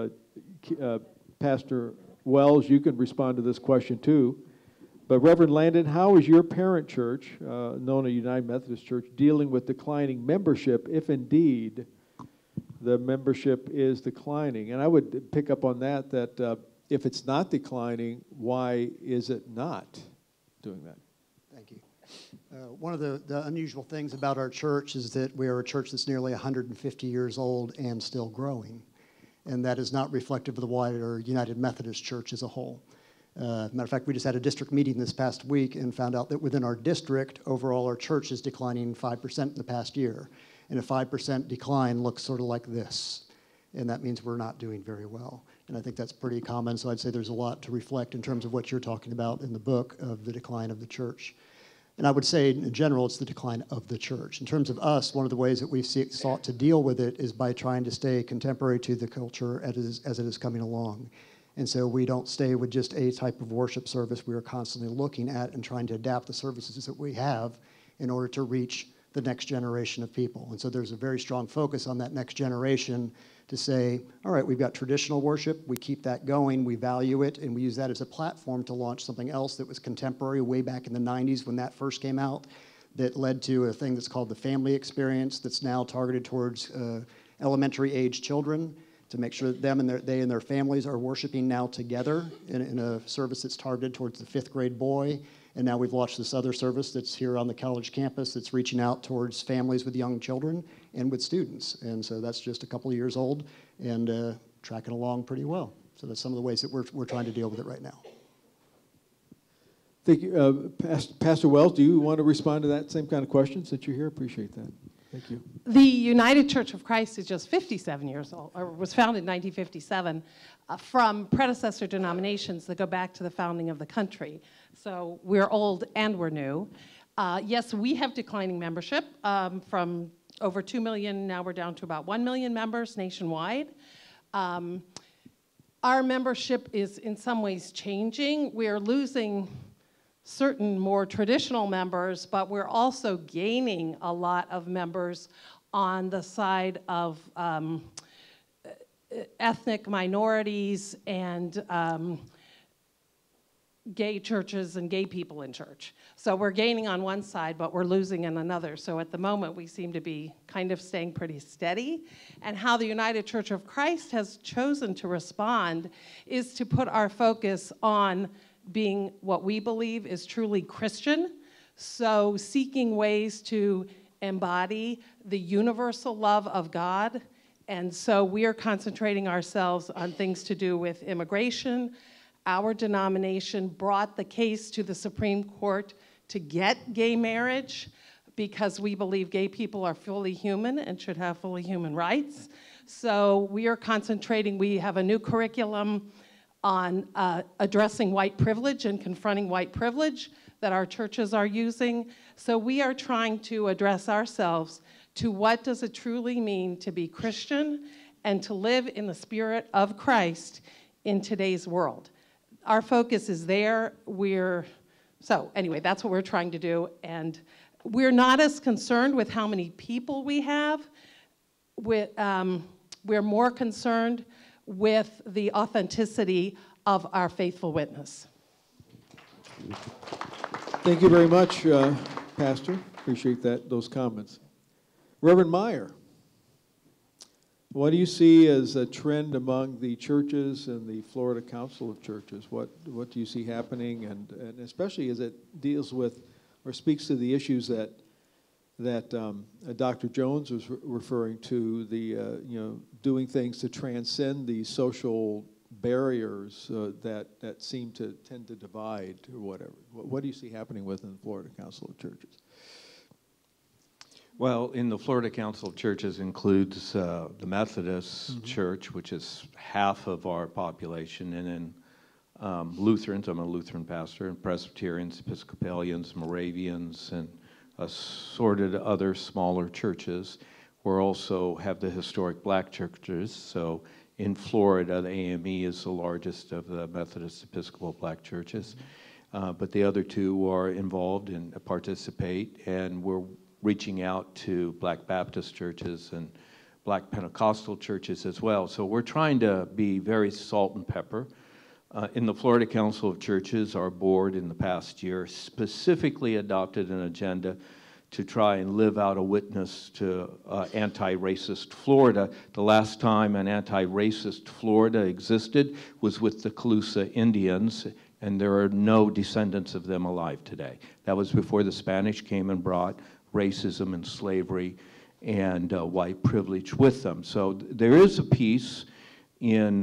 Pastor Wells, you can respond to this question too. But Reverend Landon, how is your parent church, known as United Methodist Church, dealing with declining membership, if indeed the membership is declining? And I would pick up on that if it's not declining, why is it not doing that? Thank you. One of the unusual things about our church is that we are a church that's nearly 150 years old and still growing. And that is not reflective of the wider United Methodist Church as a whole. Matter of fact, we just had a district meeting this past week and found out that within our district, overall our church is declining 5% in the past year. And a 5% decline looks sort of like this. And that means we're not doing very well. And I think that's pretty common, so I'd say there's a lot to reflect in terms of what you're talking about in the book of the decline of the church. And I would say, in general, it's the decline of the church. In terms of us, one of the ways that we've sought to deal with it is by trying to stay contemporary to the culture as it is coming along. And so we don't stay with just a type of worship service. We are constantly looking at and trying to adapt the services that we have in order to reach the next generation of people. And so there's a very strong focus on that next generation to say, all right, we've got traditional worship, we keep that going, we value it, and we use that as a platform to launch something else that was contemporary way back in the 90s when that first came out, that led to a thing that's called the family experience that's now targeted towards elementary age children, to make sure that they and their families are worshiping now together in a service that's targeted towards the 5th grade boy. And now we've launched this other service that's here on the college campus that's reaching out towards families with young children and with students. And so that's just a couple of years old and tracking along pretty well. So that's some of the ways that we're trying to deal with it right now. Thank you. Pastor Wells, do you want to respond to that same kind of question since you're here? Appreciate that. Thank you. The United Church of Christ is just 57 years old, or was founded in 1957 from predecessor denominations that go back to the founding of the country. So we're old and we're new. Yes, we have declining membership from over 2 million, now we're down to about 1 million members nationwide. Our membership is in some ways changing. We're losing certain more traditional members, but we're also gaining a lot of members on the side of ethnic minorities and gay churches and gay people in church. So we're gaining on one side, but we're losing in another. So at the moment, we seem to be kind of staying pretty steady. And how the United Church of Christ has chosen to respond is to put our focus on being what we believe is truly Christian. So seeking ways to embody the universal love of God. And so we are concentrating ourselves on things to do with immigration. Our denomination brought the case to the Supreme Court to get gay marriage because we believe gay people are fully human and should have fully human rights. So we are concentrating, we have a new curriculum on addressing white privilege and confronting white privilege that our churches are using. So we are trying to address ourselves to what does it truly mean to be Christian and to live in the spirit of Christ in today's world. Our focus is there. So anyway, that's what we're trying to do. And we're not as concerned with how many people we have. We're more concerned with the authenticity of our faithful witness. Thank you very much, Pastor. Appreciate those comments. Reverend Meyer, what do you see as a trend among the churches and the Florida Council of Churches? What do you see happening, and especially as it deals with or speaks to the issues that Dr. Jones was referring to, the doing things to transcend the social barriers that seem to tend to divide or whatever. What do you see happening within the Florida Council of Churches? Well, in the Florida Council of Churches includes the Methodist Church, which is half of our population, and then Lutherans. I'm a Lutheran pastor, and Presbyterians, Episcopalians, Moravians, and assorted other smaller churches. We also have the historic black churches. So in Florida, the AME is the largest of the Methodist Episcopal black churches. But the other two are involved and participate, and we're reaching out to Black Baptist churches and Black Pentecostal churches as well. So we're trying to be very salt and pepper. In the Florida Council of Churches, our board in the past year specifically adopted an agenda to try and live out a witness to anti-racist Florida. The last time an anti-racist Florida existed was with the Calusa Indians, and there are no descendants of them alive today. That was before the Spanish came and brought racism and slavery and white privilege with them. So there is a piece in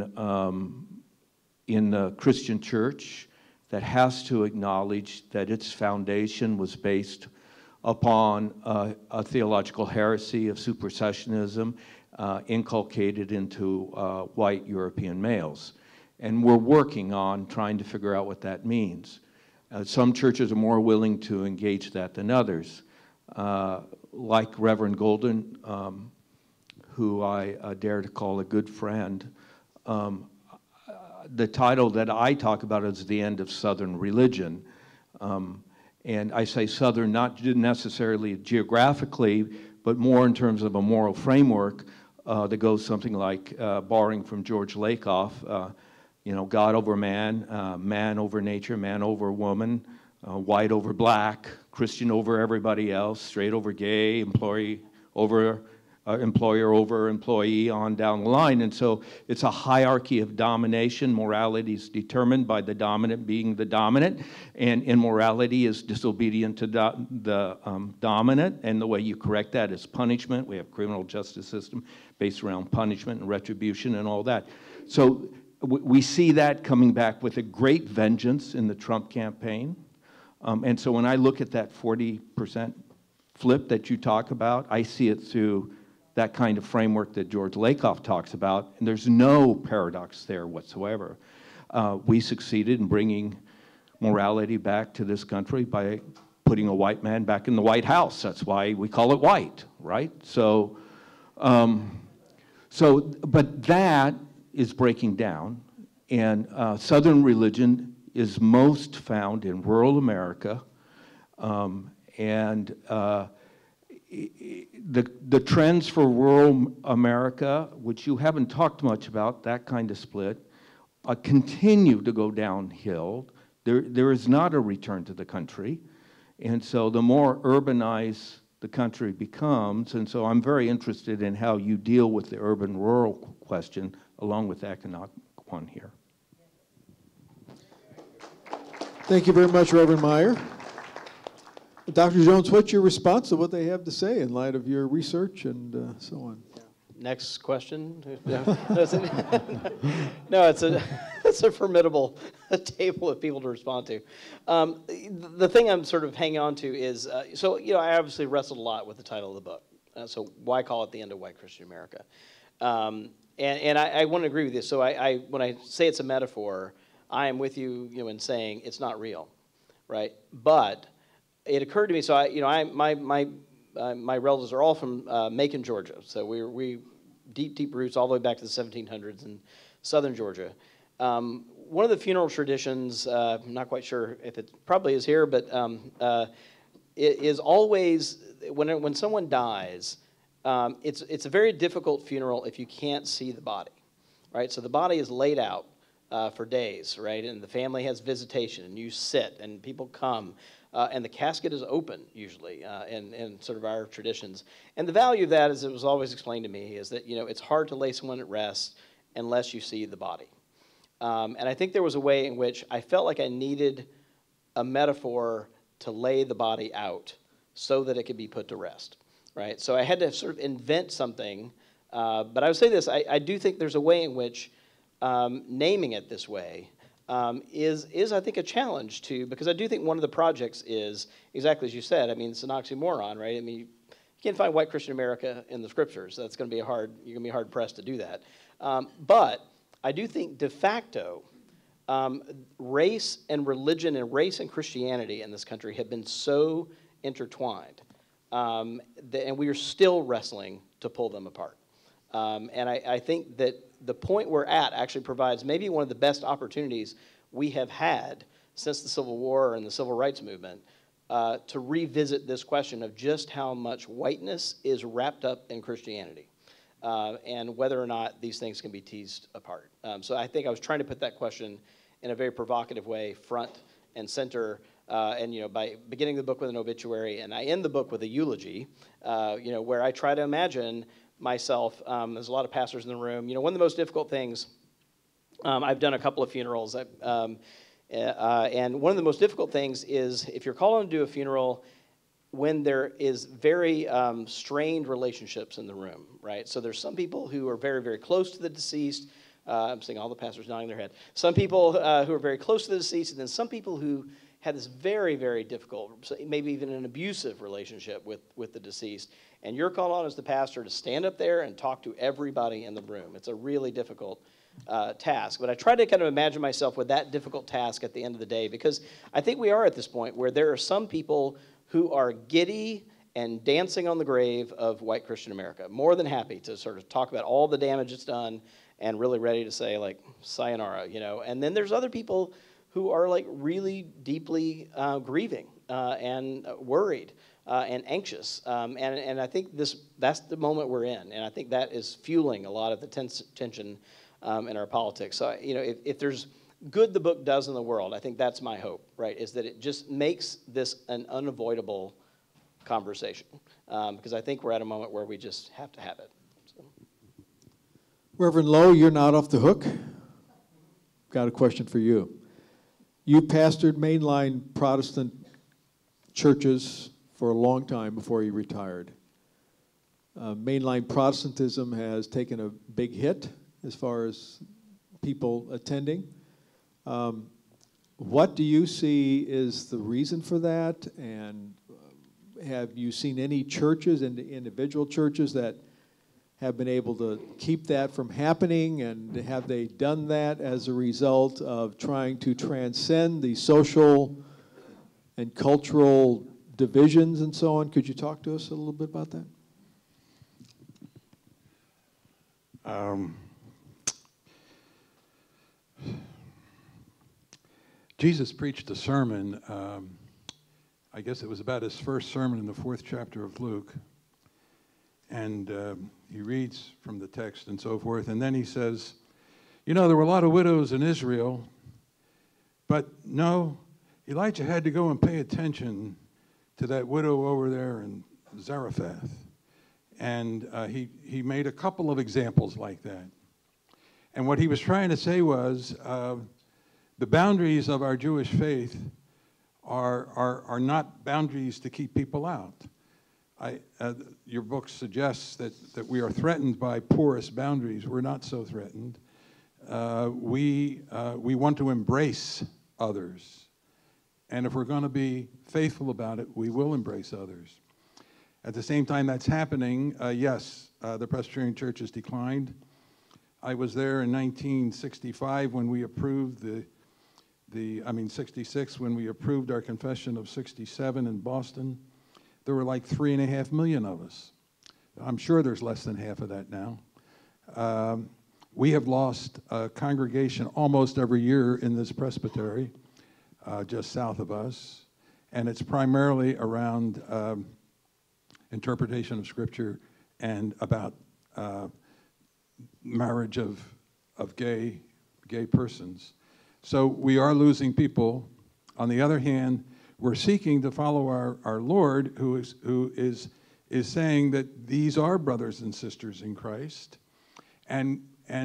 the Christian church that has to acknowledge that its foundation was based upon a theological heresy of supersessionism inculcated into white European males. And we're working on trying to figure out what that means. Some churches are more willing to engage that than others. Like Reverend Golden, who I dare to call a good friend, the title that I talk about is The End of Southern Religion. And I say Southern not necessarily geographically, but more in terms of a moral framework that goes something like, borrowing from George Lakoff, you know, God over man, man over nature, man over woman, white over black, Christian over everybody else, straight over gay, employee over employer over employee, on down the line. And so it's a hierarchy of domination. Morality is determined by the dominant being the dominant, and immorality is disobedient to the dominant, and the way you correct that is punishment. We have criminal justice system based around punishment and retribution and all that. So we see that coming back with a great vengeance in the Trump campaign. And so when I look at that 40% flip that you talk about, I see it through that kind of framework that George Lakoff talks about, and there's no paradox there whatsoever. We succeeded in bringing morality back to this country by putting a white man back in the White House. That's why we call it white, right? So, but that is breaking down, and Southern religion is most found in rural America, and the trends for rural America, which you haven't talked much about, that kind of split, continue to go downhill. There is not a return to the country. And so the more urbanized the country becomes, and so I'm very interested in how you deal with the urban-rural question along with the economic one here. Thank you very much, Reverend Meyer. Dr. Jones, what's your response to what they have to say in light of your research and so on? Next question. No, it's a formidable table of people to respond to. The thing I'm sort of hanging on to is, so, you know, I obviously wrestled a lot with the title of the book. So why call it The End of White Christian America? And I want to agree with you. So when I say it's a metaphor, I am with you, you know, in saying it's not real, right? But it occurred to me, so my relatives are all from Macon, Georgia. So we deep roots all the way back to the 1700s in southern Georgia. One of the funeral traditions, I'm not quite sure if it probably is here, but it is always, when someone dies, it's a very difficult funeral if you can't see the body, right? So the body is laid out for days, right? And the family has visitation, and you sit, and people come. And the casket is open, usually, in sort of our traditions. And the value of that, as it was always explained to me, is that, you know, it's hard to lay someone at rest unless you see the body. And I think there was a way in which I felt like I needed a metaphor to lay the body out so that it could be put to rest, right? So I had to sort of invent something. But I would say this, I do think there's a way in which naming it this way is I think a challenge too, because I do think one of the projects is exactly as you said. I mean, it's an oxymoron, right? I mean, you can't find white Christian America in the scriptures. That's going to be you're going to be hard pressed to do that. But I do think de facto, race and religion and race and Christianity in this country have been so intertwined, and we are still wrestling to pull them apart. And I think that the point we're at actually provides maybe one of the best opportunities we have had since the Civil War and the Civil Rights Movement to revisit this question of just how much whiteness is wrapped up in Christianity. and whether or not these things can be teased apart. So I think I was trying to put that question in a very provocative way, front and center, and by beginning the book with an obituary, and I end the book with a eulogy, where I try to imagine myself. There's a lot of pastors in the room. One of the most difficult things, I've done a couple of funerals, and one of the most difficult things is if you're called on to do a funeral when there is very strained relationships in the room, right? So there's some people who are very, very close to the deceased. I'm seeing all the pastors nodding their head. Some people who are very close to the deceased, and then some people who had this very, very difficult, maybe even an abusive relationship with the deceased. And you're called on as the pastor to stand up there and talk to everybody in the room. It's a really difficult task. But I try to kind of imagine myself with that difficult task at the end of the day, because I think we are at this point where there are some people who are giddy and dancing on the grave of white Christian America, more than happy to sort of talk about all the damage it's done and really ready to say, like, sayonara, And then there's other people who are, like, really deeply grieving and worried and anxious. And I think that's the moment we're in, and I think that is fueling a lot of the tension in our politics. So, if there's good the book does in the world, I think that's my hope, right, is that it just makes this an unavoidable conversation, because I think we're at a moment where we just have to have it. So. Reverend Lowe, you're not off the hook. Got a question for you. You pastored mainline Protestant churches for a long time before you retired. Mainline Protestantism has taken a big hit as far as people attending. What do you see is the reason for that? And have you seen any churches, individual churches, that have been able to keep that from happening? And have they done that as a result of trying to transcend the social and cultural divisions and so on? Could you talk to us a little bit about that? Jesus preached a sermon, I guess it was about his first sermon in the 4th chapter of Luke. And he reads from the text and so forth. And then he says, there were a lot of widows in Israel, but no, Elijah had to go and pay attention to that widow over there in Zarephath. And he made a couple of examples like that. And what he was trying to say was, the boundaries of our Jewish faith are not boundaries to keep people out. Your book suggests that we are threatened by porous boundaries. We're not so threatened. We want to embrace others. And if we're going to be faithful about it, we will embrace others. At the same time that's happening, yes, the Presbyterian Church has declined. I was there in 1965 when we approved 66, when we approved our Confession of 67 in Boston. There were like 3.5 million of us. I'm sure there's less than half of that now. We have lost a congregation almost every year in this presbytery, just south of us, and it's primarily around interpretation of Scripture and about marriage of gay persons. So we are losing people. On the other hand, we're seeking to follow our Lord, who is saying that these are brothers and sisters in Christ, and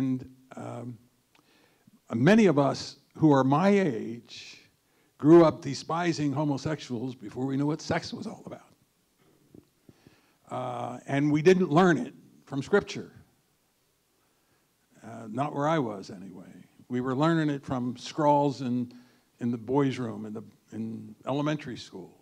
many of us who are my age grew up despising homosexuals before we knew what sex was all about, and we didn't learn it from Scripture. Not where I was, anyway. We were learning it from scrawls in the boys' room in elementary school.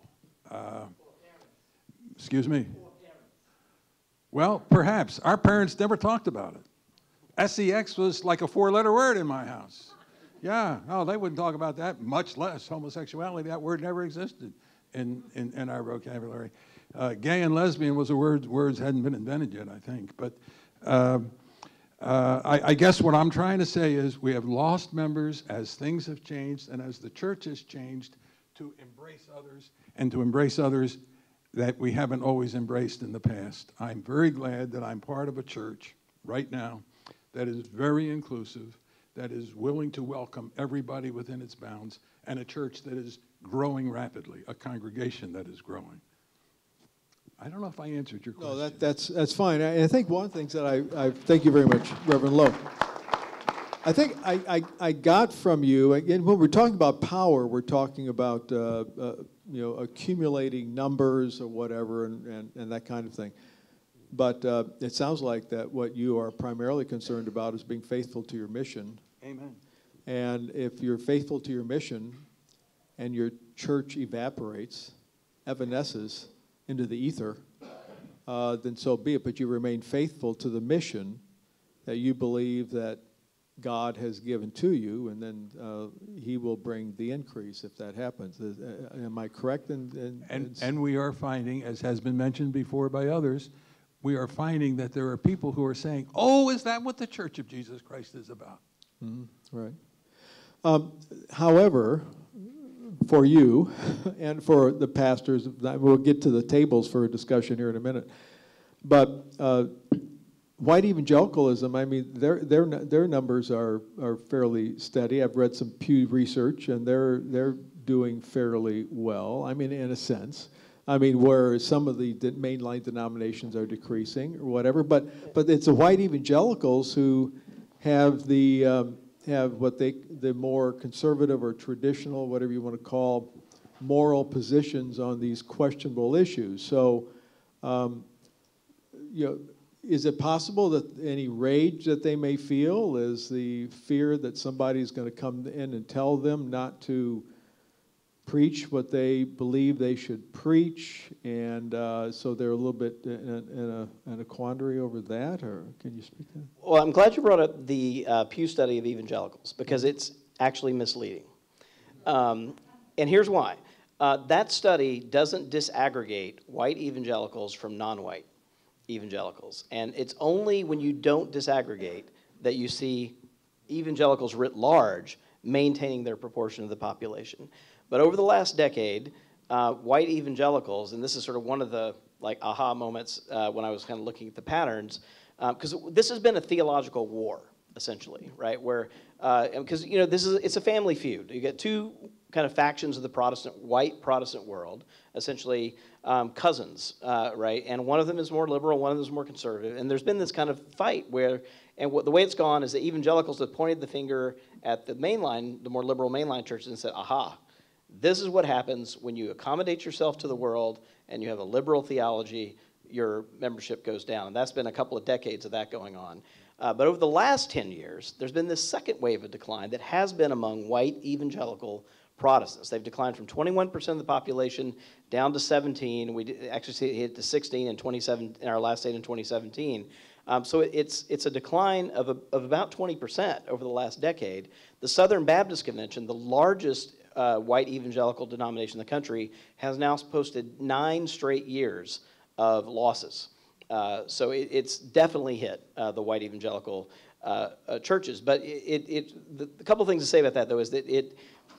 Excuse me? Well, perhaps. Our parents never talked about it. SEX was like a 4-letter word in my house. Yeah, no, they wouldn't talk about that, much less homosexuality. That word never existed in our vocabulary. Gay and lesbian was a word, words hadn't been invented yet, I think. But I guess what I'm trying to say is we have lost members as things have changed and as the church has changed to embrace others and to embrace others that we haven't always embraced in the past. I'm very glad that I'm part of a church right now that is very inclusive, that is willing to welcome everybody within its bounds, and a church that is growing rapidly, a congregation that is growing. I don't know if I answered your question. No, that's fine. I think one of the things that I thank you very much, Reverend Lowe. I think I got from you, again, when we're talking about power, we're talking about accumulating numbers or whatever and that kind of thing. But it sounds like that what you are primarily concerned about is being faithful to your mission. Amen. And if you're faithful to your mission and your church evanesces into the ether, then so be it. But you remain faithful to the mission that you believe that God has given to you, and then He will bring the increase if that happens. Am I correct? And we are finding, as has been mentioned before by others, we are finding that there are people who are saying, "Oh, is that what the Church of Jesus Christ is about?" Mm-hmm. Right. However, for you and for the pastors, we'll get to the tables for a discussion here in a minute, but white evangelicalism, I mean, their numbers are fairly steady. I've read some Pew research, and they're doing fairly well. I mean, in a sense. I mean, where some of the mainline denominations are decreasing or whatever, but it's the white evangelicals who have the more conservative or traditional, whatever you want to call, moral positions on these questionable issues. So, is it possible that any rage that they may feel is the fear that somebody's going to come in and tell them not to preach what they believe they should preach, and so they're a little bit in a quandary over that, or can you speak to that? Well, I'm glad you brought up the Pew study of evangelicals, because it's actually misleading. And here's why. That study doesn't disaggregate white evangelicals from non-white evangelicals. And it's only when you don't disaggregate that you see evangelicals writ large maintaining their proportion of the population. But over the last decade, white evangelicals, and this is sort of one of the aha moments when I was kind of looking at the patterns, because this has been a theological war, essentially, right? Where, because it's a family feud. You get two kind of factions of the white Protestant world, essentially cousins, right? And one of them is more liberal, one of them is more conservative. And there's been this kind of fight where, the way it's gone is the evangelicals have pointed the finger at the more liberal mainline churches and said, aha, this is what happens when you accommodate yourself to the world and you have a liberal theology, your membership goes down. And that's been a couple of decades of that going on. But over the last 10 years, there's been this second wave of decline that has been among white evangelical Protestants. They've declined from 21% of the population down to 17. We actually hit to 16 in our last date in 2017. So it's a decline of about 20% over the last decade. The Southern Baptist Convention, the largest white evangelical denomination in the country, has now posted 9 straight years of losses. So it's definitely hit the white evangelical churches. But the couple things to say about that, though, is that it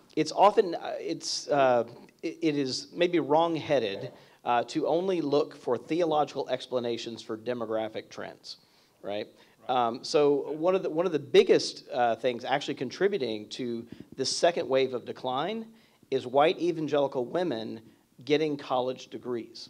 is maybe wrong-headed to only look for theological explanations for demographic trends, right? So one of the biggest things actually contributing to this second wave of decline is white evangelical women getting college degrees.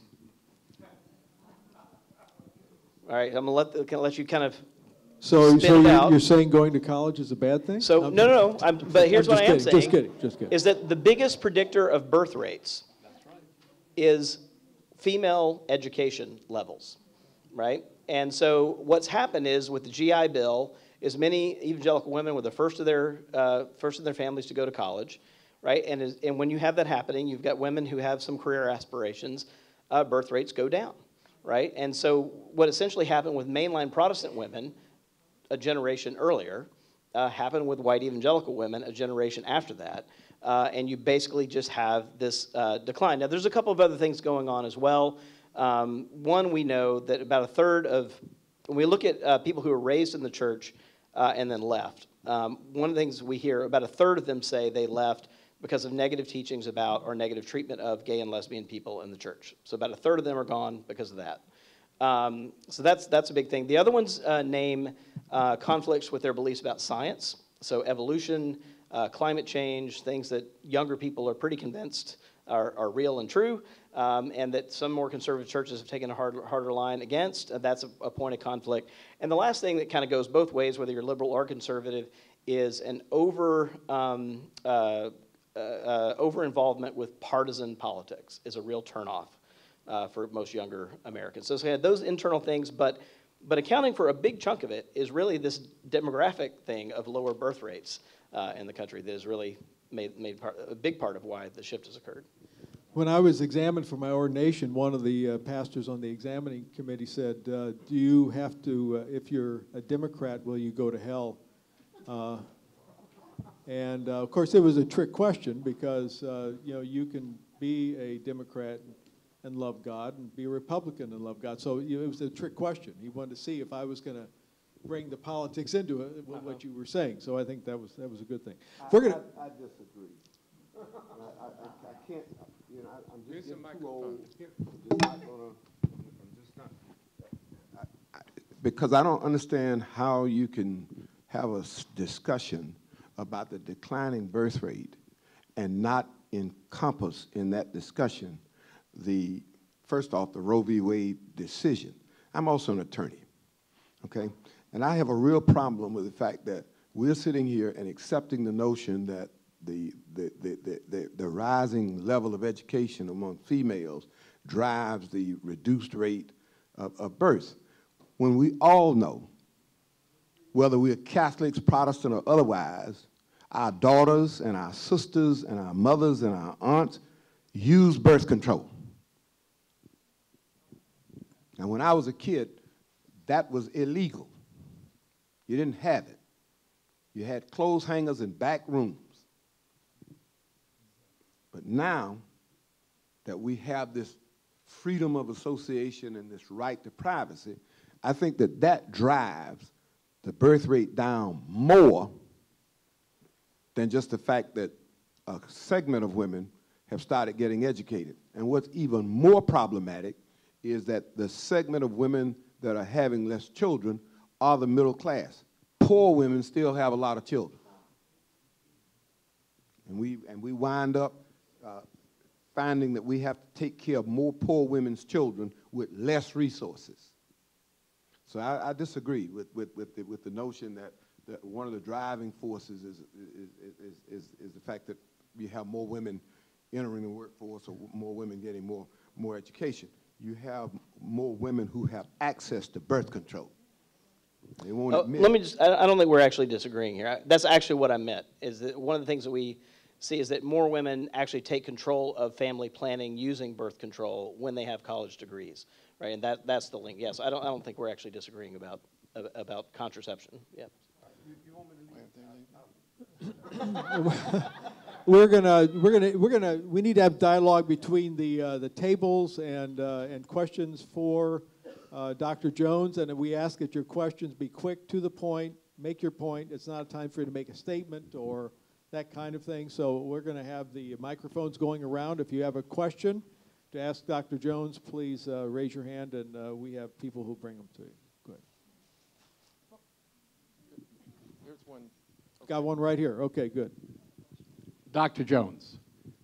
All right, I'm gonna let you kind of So spin it out. You're saying going to college is a bad thing? So no. But here's what I am saying. Just kidding. Is that the biggest predictor of birth rates is female education levels, right? And so what's happened is with the GI Bill is many evangelical women were the first of their families to go to college, right? And when you have that happening, you've got women who have some career aspirations, birth rates go down, right? And so what essentially happened with mainline Protestant women a generation earlier happened with white evangelical women a generation after that. And you basically just have this decline. Now, there's a couple of other things going on as well. One, we know that about a third of, when we look at people who were raised in the church and then left, one of the things we hear, about a third of them say they left because of negative teachings about or negative treatment of gay and lesbian people in the church. So about a third of them are gone because of that. So that's a big thing. The other ones name conflicts with their beliefs about science. So evolution, climate change, things that younger people are pretty convinced are real and true, and that some more conservative churches have taken a harder line against. That's a point of conflict. And the last thing that kind of goes both ways, whether you're liberal or conservative, is an over involvement with partisan politics is a real turnoff for most younger Americans. So we had those internal things, but accounting for a big chunk of it is really this demographic thing of lower birth rates in the country that has really made a big part of why the shift has occurred. When I was examined for my ordination, one of the pastors on the examining committee said, do you have to, if you're a Democrat, will you go to hell? And of course, it was a trick question because you can be a Democrat and love God, and be a Republican and love God. So it was a trick question. He wanted to see if I was going to bring the politics into it, what you were saying. So I think that was a good thing. I disagree. I can't. I'm just getting too old. Because I don't understand how you can have a discussion about the declining birth rate and not encompass in that discussion first off, the Roe v. Wade decision. I'm also an attorney, okay? And I have a real problem with the fact that we're sitting here and accepting the notion that the rising level of education among females drives the reduced rate of birth, when we all know, whether we're Catholics, Protestant, or otherwise, our daughters and our sisters and our mothers and our aunts use birth control. And when I was a kid, that was illegal. You didn't have it. You had clothes hangers in back rooms. But now that we have this freedom of association and this right to privacy, I think that drives the birth rate down more than just the fact that a segment of women have started getting educated. And what's even more problematic is that the segment of women that are having less children are the middle class. Poor women still have a lot of children. And we wind up finding that we have to take care of more poor women's children with less resources. So I disagree with the notion that one of the driving forces is the fact that you have more women entering the workforce or more women getting more education. You have more women who have access to birth control. They won't admit. Let me just, I don't think we're actually disagreeing here. That's actually what I meant, is that one of the things that we see is that more women actually take control of family planning using birth control when they have college degrees, right? And that's the link. Yes, I don't think we're actually disagreeing about contraception. Yeah. You want me to leave? We need to have dialogue between the tables and questions for Dr. Jones, and we ask that your questions be quick, to the point, make your point. It's not a time for you to make a statement or that kind of thing. So we're going to have the microphones going around. If you have a question to ask Dr. Jones, please raise your hand, and we have people who bring them to you. Go ahead. Here's one. Got one right here. Okay, good. Dr. Jones,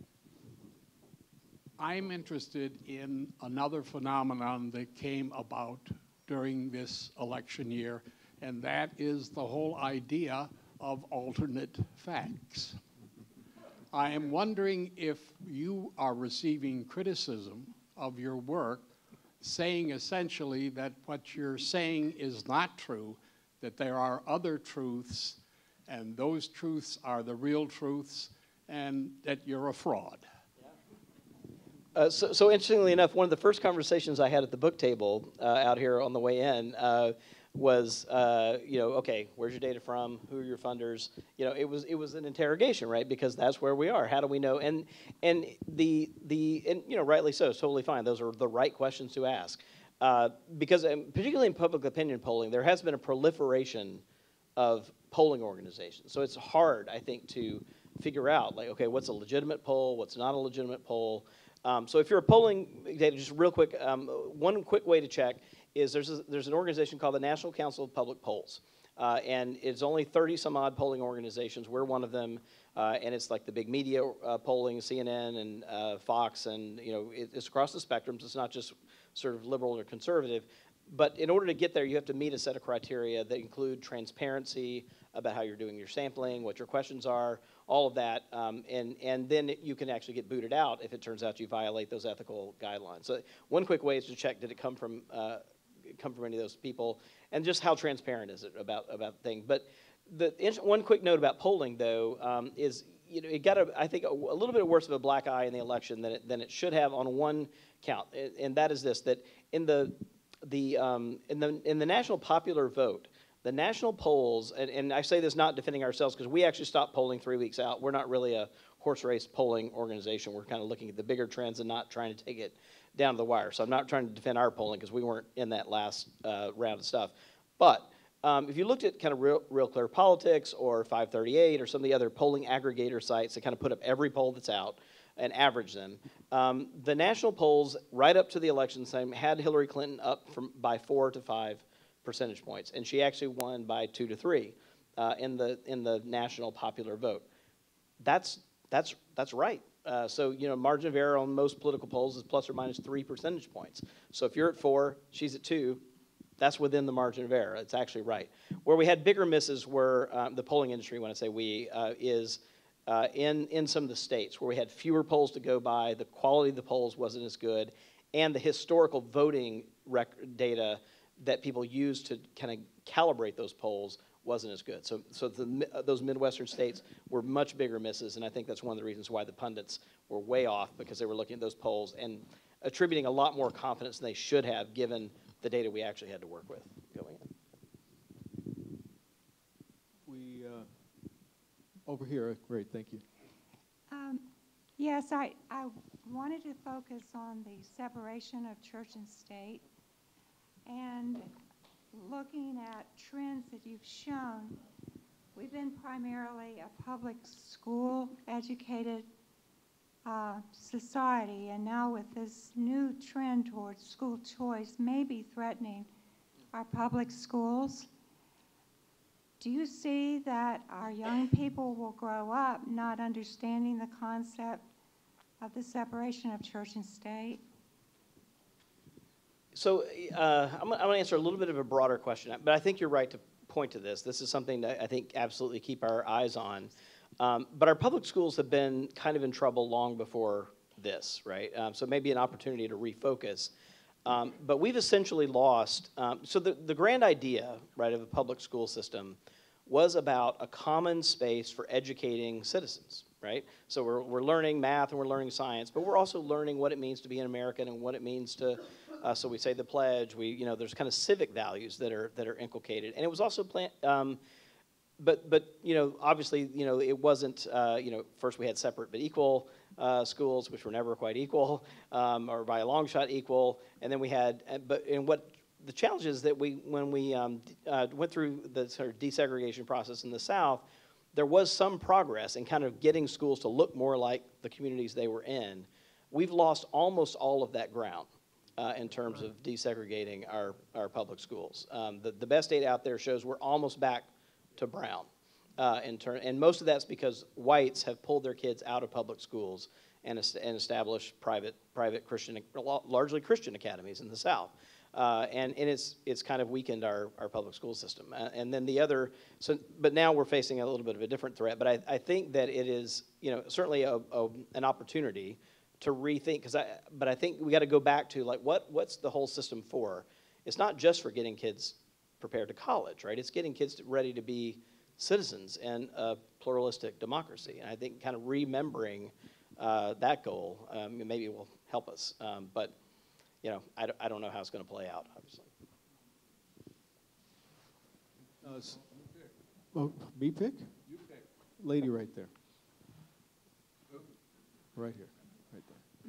I'm interested in another phenomenon that came about during this election year, and that is the whole idea of alternate facts. I am wondering if you are receiving criticism of your work, saying essentially that what you're saying is not true, that there are other truths, and those truths are the real truths, and that you're a fraud. So interestingly enough, one of the first conversations I had at the book table out here on the way in was, okay, where's your data from? Who are your funders? It was an interrogation, right? Because that's where we are. How do we know? And rightly so, it's totally fine. Those are the right questions to ask. Because particularly in public opinion polling, there has been a proliferation of polling organizations. So it's hard, I think, to figure out, like, okay, what's a legitimate poll? What's not a legitimate poll? So if you're a polling data, just real quick, one quick way to check is there's an organization called the National Council of Public Polls. And it's only 30 some odd polling organizations. We're one of them, and it's like the big media polling, CNN and Fox, and it's across the spectrums. It's not just sort of liberal or conservative. But in order to get there, you have to meet a set of criteria that include transparency about how you're doing your sampling, what your questions are, all of that, and then you can actually get booted out if it turns out you violate those ethical guidelines. So one quick way is to check, did it come from any of those people, and just how transparent is it about the thing. But one quick note about polling, though, is it got, I think, a little bit worse of a black eye in the election than it should have on one count, and that is this: that in the national popular vote, the national polls, and I say this not defending ourselves because we actually stopped polling 3 weeks out. We're not really a horse race polling organization. We're kind of looking at the bigger trends and not trying to take it down to the wire. So I'm not trying to defend our polling because we weren't in that last round of stuff. But if you looked at kind of Real Clear Politics or 538 or some of the other polling aggregator sites that kind of put up every poll that's out and average them, the national polls right up to the election time had Hillary Clinton up by 4 to 5 percentage points, and she actually won by 2 to 3 in the national popular vote. That's right. So margin of error on most political polls is plus or minus 3 percentage points. So if you're at 4, she's at 2. That's within the margin of error. It's actually right. Where we had bigger misses were the polling industry. When I say we, is in some of the states where we had fewer polls to go by, the quality of the polls wasn't as good, and the historical voting data that people used to kind of calibrate those polls wasn't as good. So those Midwestern states were much bigger misses, and I think that's one of the reasons why the pundits were way off, because they were looking at those polls and attributing a lot more confidence than they should have given the data we actually had to work with going in. We, over here, great, thank you. Yes, I wanted to focus on the separation of church and state, and looking at trends that you've shown. We've been primarily a public school educated society, and now with this new trend towards school choice maybe threatening our public schools, do you see that our young people will grow up not understanding the concept of the separation of church and state? So I'm going to answer a little bit of a broader question, but I think you're right to point to this. This is something that I think absolutely keep our eyes on. But our public schools have been kind of in trouble long before this, right? So maybe an opportunity to refocus. But we've essentially lost, so the grand idea, right, of a public school system was about a common space for educating citizens, right? So we're learning math and we're learning science, but we're also learning what it means to be an American and what it means to, so we say the pledge, there's kind of civic values that are inculcated. And it was also but obviously, it wasn't, first we had separate but equal schools, which were never quite equal, or by a long shot equal. And then we had, what the challenge is that when we went through the sort of desegregation process in the South, there was some progress in kind of getting schools to look more like the communities they were in. We've lost almost all of that ground in terms of desegregating our public schools. The best data out there shows we're almost back to brown, and most of that's because whites have pulled their kids out of public schools and established private Christian, largely Christian academies in the South, and it's kind of weakened our public school system. And then but now we're facing a little bit of a different threat. But I think that it is certainly an opportunity to rethink, but I think we got to go back to like what's the whole system for? It's not just for getting kids prepared to college, right? It's getting kids ready to be citizens in a pluralistic democracy. And I think kind of remembering that goal maybe will help us. But I don't know how it's going to play out, obviously. Me pick? You pick. Lady right there. Right here. Right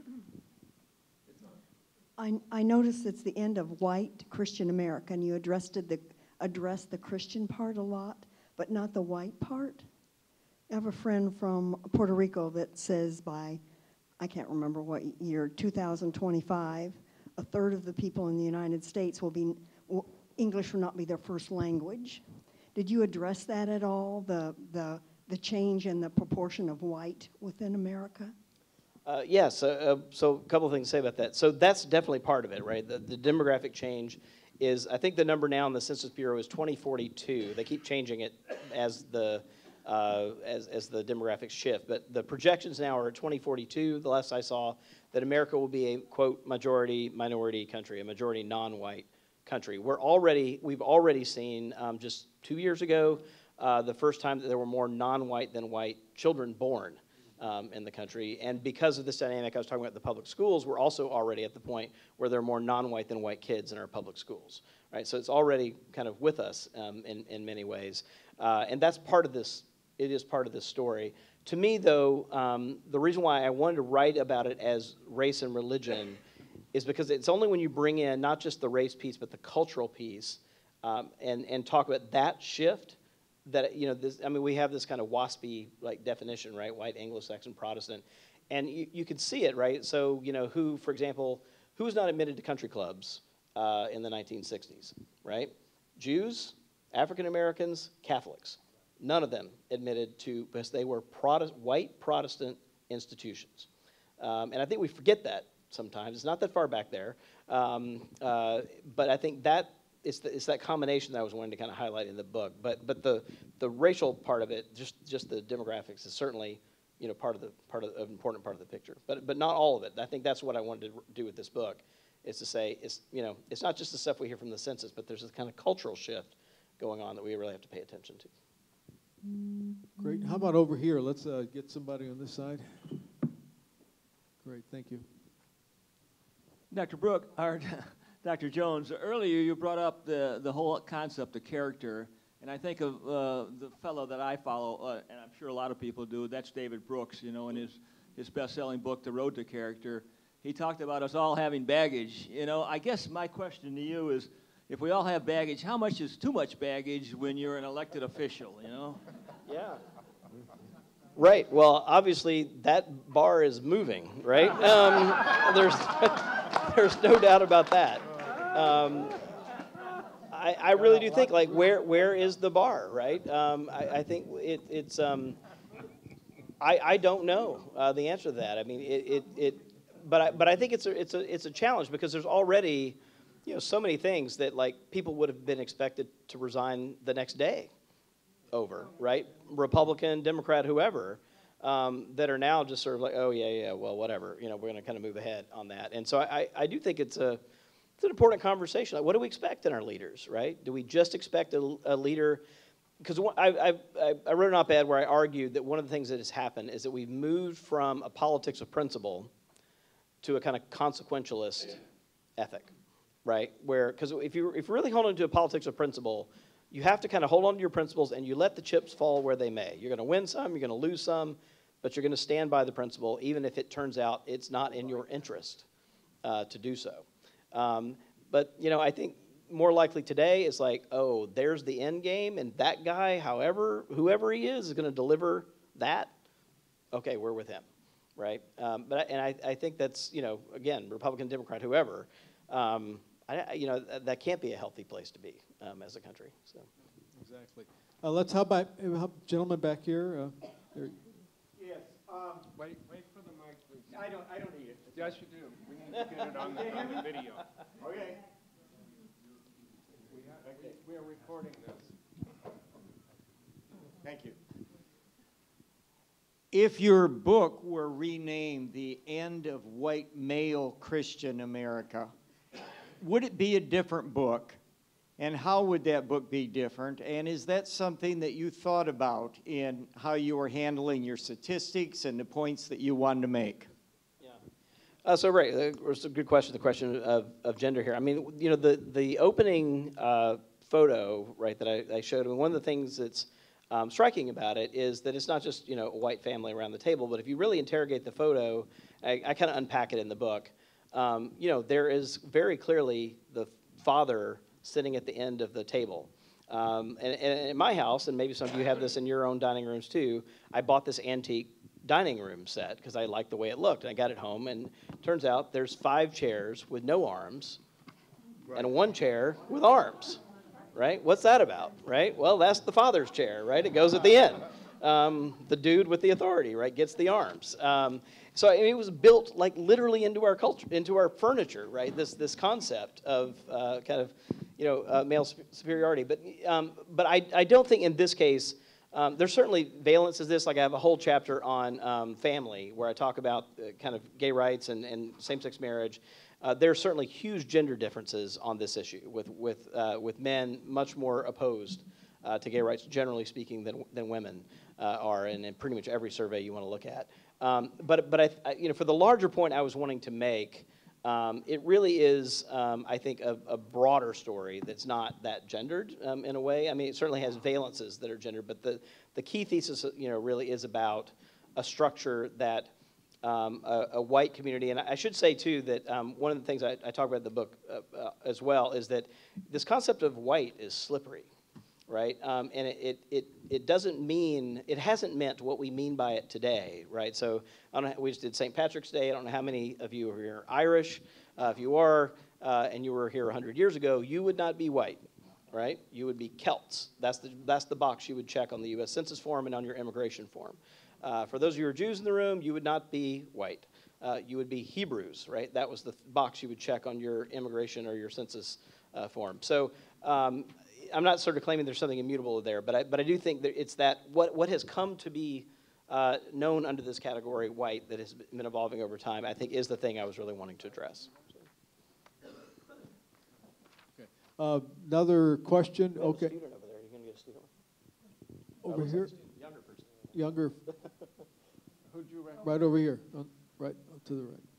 there. I noticed it's the end of white Christian America, and you addressed the Christian part a lot, but not the white part. I have a friend from Puerto Rico that says by, I can't remember what year, 2025, a third of the people in the United States English will not be their first language. Did you address that at all, the change in the proportion of white within America? Yes, so a couple of things to say about that. So that's definitely part of it, right? The demographic change is, I think the number now in the Census Bureau is 2042. They keep changing it as the demographics shift. But the projections now are 2042, the last I saw, that America will be a, quote, majority minority country, a majority non-white country. We've already seen just 2 years ago, the first time that there were more non-white than white children born in the country. And because of this dynamic I was talking about the public schools, we're also already at the point where there are more non-white than white kids in our public schools, right? So it's already kind of with us in many ways. And that's part of this, it is part of this story. To me, though, the reason why I wanted to write about it as race and religion is because it's only when you bring in not just the race piece, but the cultural piece, and talk about that shift, that, you know, this, I mean, we have this kind of waspy like definition, right? White, Anglo-Saxon, Protestant, and you can see it, right? So, you know, for example, who was not admitted to country clubs in the 1960s, right? Jews, African Americans, Catholics. None of them admitted to, because they were white Protestant institutions, and I think we forget that sometimes. It's not that far back there, but I think that. It's that combination that I was wanting to kind of highlight in the book, but the racial part of it, just the demographics, is certainly, you know, an important part of the picture, but not all of it. I think that's what I wanted to do with this book, is to say it's not just the stuff we hear from the census, but there's this kind of cultural shift going on that we really have to pay attention to. Great. How about over here? Let's get somebody on this side. Great. Thank you. Dr. Brooke, or Dr. Jones, earlier you brought up the whole concept of character, and I think of the fellow that I follow, and I'm sure a lot of people do, that's David Brooks, you know, in his best-selling book, The Road to Character. He talked about us all having baggage. You know, I guess my question to you is, if we all have baggage, how much is too much baggage when you're an elected official, you know? Yeah. Right. Well, obviously, that bar is moving, right? There's no doubt about that. I really do think, like, where is the bar, right? I think it's I don't know the answer to that. I mean, but I think it's a challenge, because there's already, you know, so many things that, like, people would have been expected to resign the next day over, right? Republican, Democrat, whoever, that are now just sort of like, oh yeah, well, whatever, you know, we're going to kind of move ahead on that. And so I do think it's an important conversation. Like, what do we expect in our leaders, right? Do we just expect a leader? Because I wrote an op-ed where I argued that one of the things that has happened is that we've moved from a politics of principle to a kind of consequentialist ethic, right? Where, because if you really hold on to a politics of principle, you have to kind of hold on to your principles, and you let the chips fall where they may. You're going to win some, you're going to lose some, but you're going to stand by the principle, even if it turns out it's not in your interest to do so. But, you know, I think more likely today is like, oh, there's the end game, and that guy, whoever he is going to deliver that. Okay, we're with him, right? I think that's, you know, again, Republican, Democrat, whoever. You know, that can't be a healthy place to be as a country. So. Exactly. Let's, how about gentleman back here? Yes. Wait for the mic, please. I don't need it. Yes, you do. We need to get it on the video. Okay. We are recording this. Thank you. If your book were renamed The End of White Male Christian America, would it be a different book? And how would that book be different? And is that something that you thought about in how you were handling your statistics and the points that you wanted to make? Yeah. So right, it's a good question, the question of gender here. I mean, you know, the opening photo, right, that I showed, I mean, one of the things that's striking about it is that it's not just, you know, a white family around the table, but if you really interrogate the photo, I kind of unpack it in the book. You know, there is very clearly the father sitting at the end of the table. And in my house, and maybe some of you have this in your own dining rooms too, I bought this antique dining room set because I liked the way it looked. And I got it home, and it turns out there's 5 chairs with no arms and 1 chair with arms, right? What's that about, right? Well, that's the father's chair, right? It goes at the end. The dude with the authority, right, gets the arms. So I mean, it was built like literally into our culture, into our furniture, right? This concept of kind of, male superiority. But I don't think in this case, there's certainly valence of this. Like I have a whole chapter on family where I talk about kind of gay rights and same-sex marriage. There are certainly huge gender differences on this issue, with men much more opposed to gay rights, generally speaking, than women are, and in pretty much every survey you want to look at. But for the larger point I was wanting to make, it really is, I think, a broader story that's not that gendered in a way. I mean, it certainly has valences that are gendered, but the key thesis, really is about a structure that a white community, and I should say too that one of the things I talk about in the book as well is that this concept of white is slippery, right? And it doesn't mean, it hasn't meant what we mean by it today, right? So I don't know, we just did St. Patrick's Day. I don't know how many of you are here Irish. If you are, and you were here 100 years ago, you would not be white, right? You would be Celts. That's the box you would check on the U.S. Census form and on your immigration form. For those of you who are Jews in the room, you would not be white. You would be Hebrews, right? That was the box you would check on your immigration or your census form. So I'm not sort of claiming there's something immutable there, but I do think that it's that what has come to be known under this category, white, that has been evolving over time, I think is the thing I was really wanting to address. Okay. Another question? Okay. Student over there. You're going to get a student. Over here? Younger person. Younger. Who'd you right over here. Right to the right.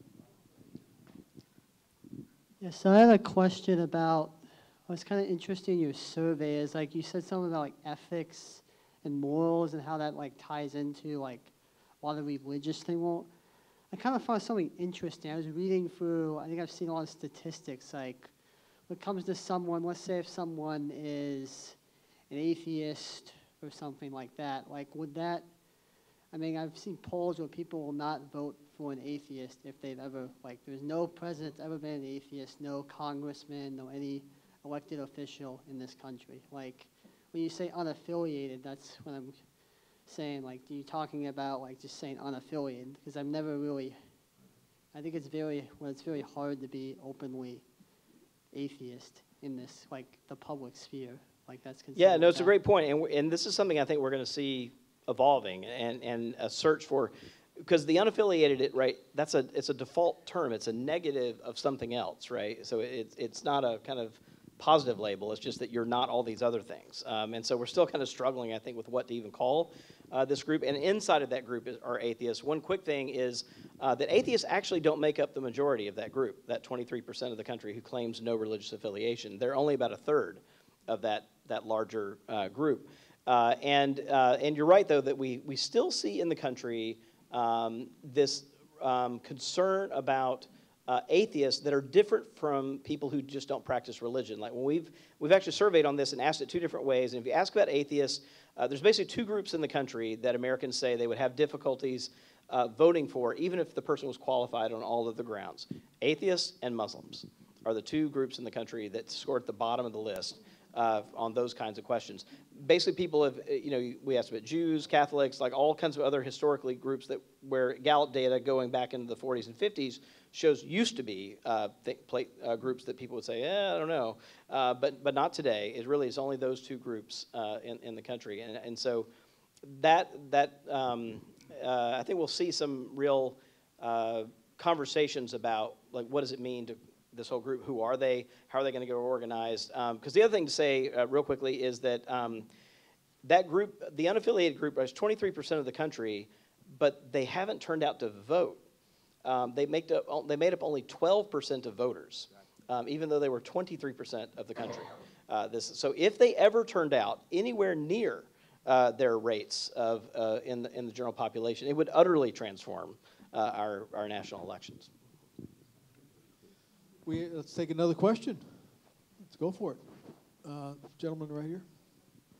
Yes, so I had a question about what's kind of interesting in your survey is, like, you said something about, like, ethics and morals and how that, like, ties into, like, a lot of the religious thing. Well, I kind of found something interesting. I was reading through, I think I've seen a lot of statistics, like, when it comes to someone, let's say if someone is an atheist or something like that, like, would that, I mean, I've seen polls where people will not vote for an atheist if they've ever, like, there's no president that's ever been an atheist, no congressman, no any elected official in this country. Like, when you say unaffiliated, that's what I'm saying. Like, are you talking about, like, just saying unaffiliated? Because I've never really, I think it's very hard to be openly atheist in this, like, the public sphere. Like, that's considered. Yeah, no, it's a great point. And this is something I think we're going to see evolving and a search for, because the unaffiliated, right, it's a default term. It's a negative of something else, right? So it's not a kind of positive label. It's just that you're not all these other things. And so we're still kind of struggling, I think, with what to even call this group. And inside of that group are atheists. One quick thing is that atheists actually don't make up the majority of that group, that 23% of the country who claims no religious affiliation. They're only about a third of that larger group. And you're right, though, that we still see in the country this concern about atheists that are different from people who just don't practice religion. Like, when we've actually surveyed on this and asked it 2 different ways. And if you ask about atheists, there's basically 2 groups in the country that Americans say they would have difficulties voting for, even if the person was qualified on all of the grounds. Atheists and Muslims are the 2 groups in the country that score at the bottom of the list on those kinds of questions. Basically, people have, we asked about Jews, Catholics, like all kinds of other historically groups where Gallup data going back into the 40s and 50s shows used to be groups that people would say, I don't know, but not today. It really is only those 2 groups in the country, and so that I think we'll see some real conversations about, like, what does it mean to this whole group? Who are they? How are they going to get organized? Because the other thing to say real quickly is that that group, the unaffiliated group, is 23% of the country, but they haven't turned out to vote. They made up only 12% of voters, even though they were 23% of the country. So if they ever turned out anywhere near their rates in the general population, it would utterly transform our national elections. Let's take another question. Let's go for it. Gentleman right here.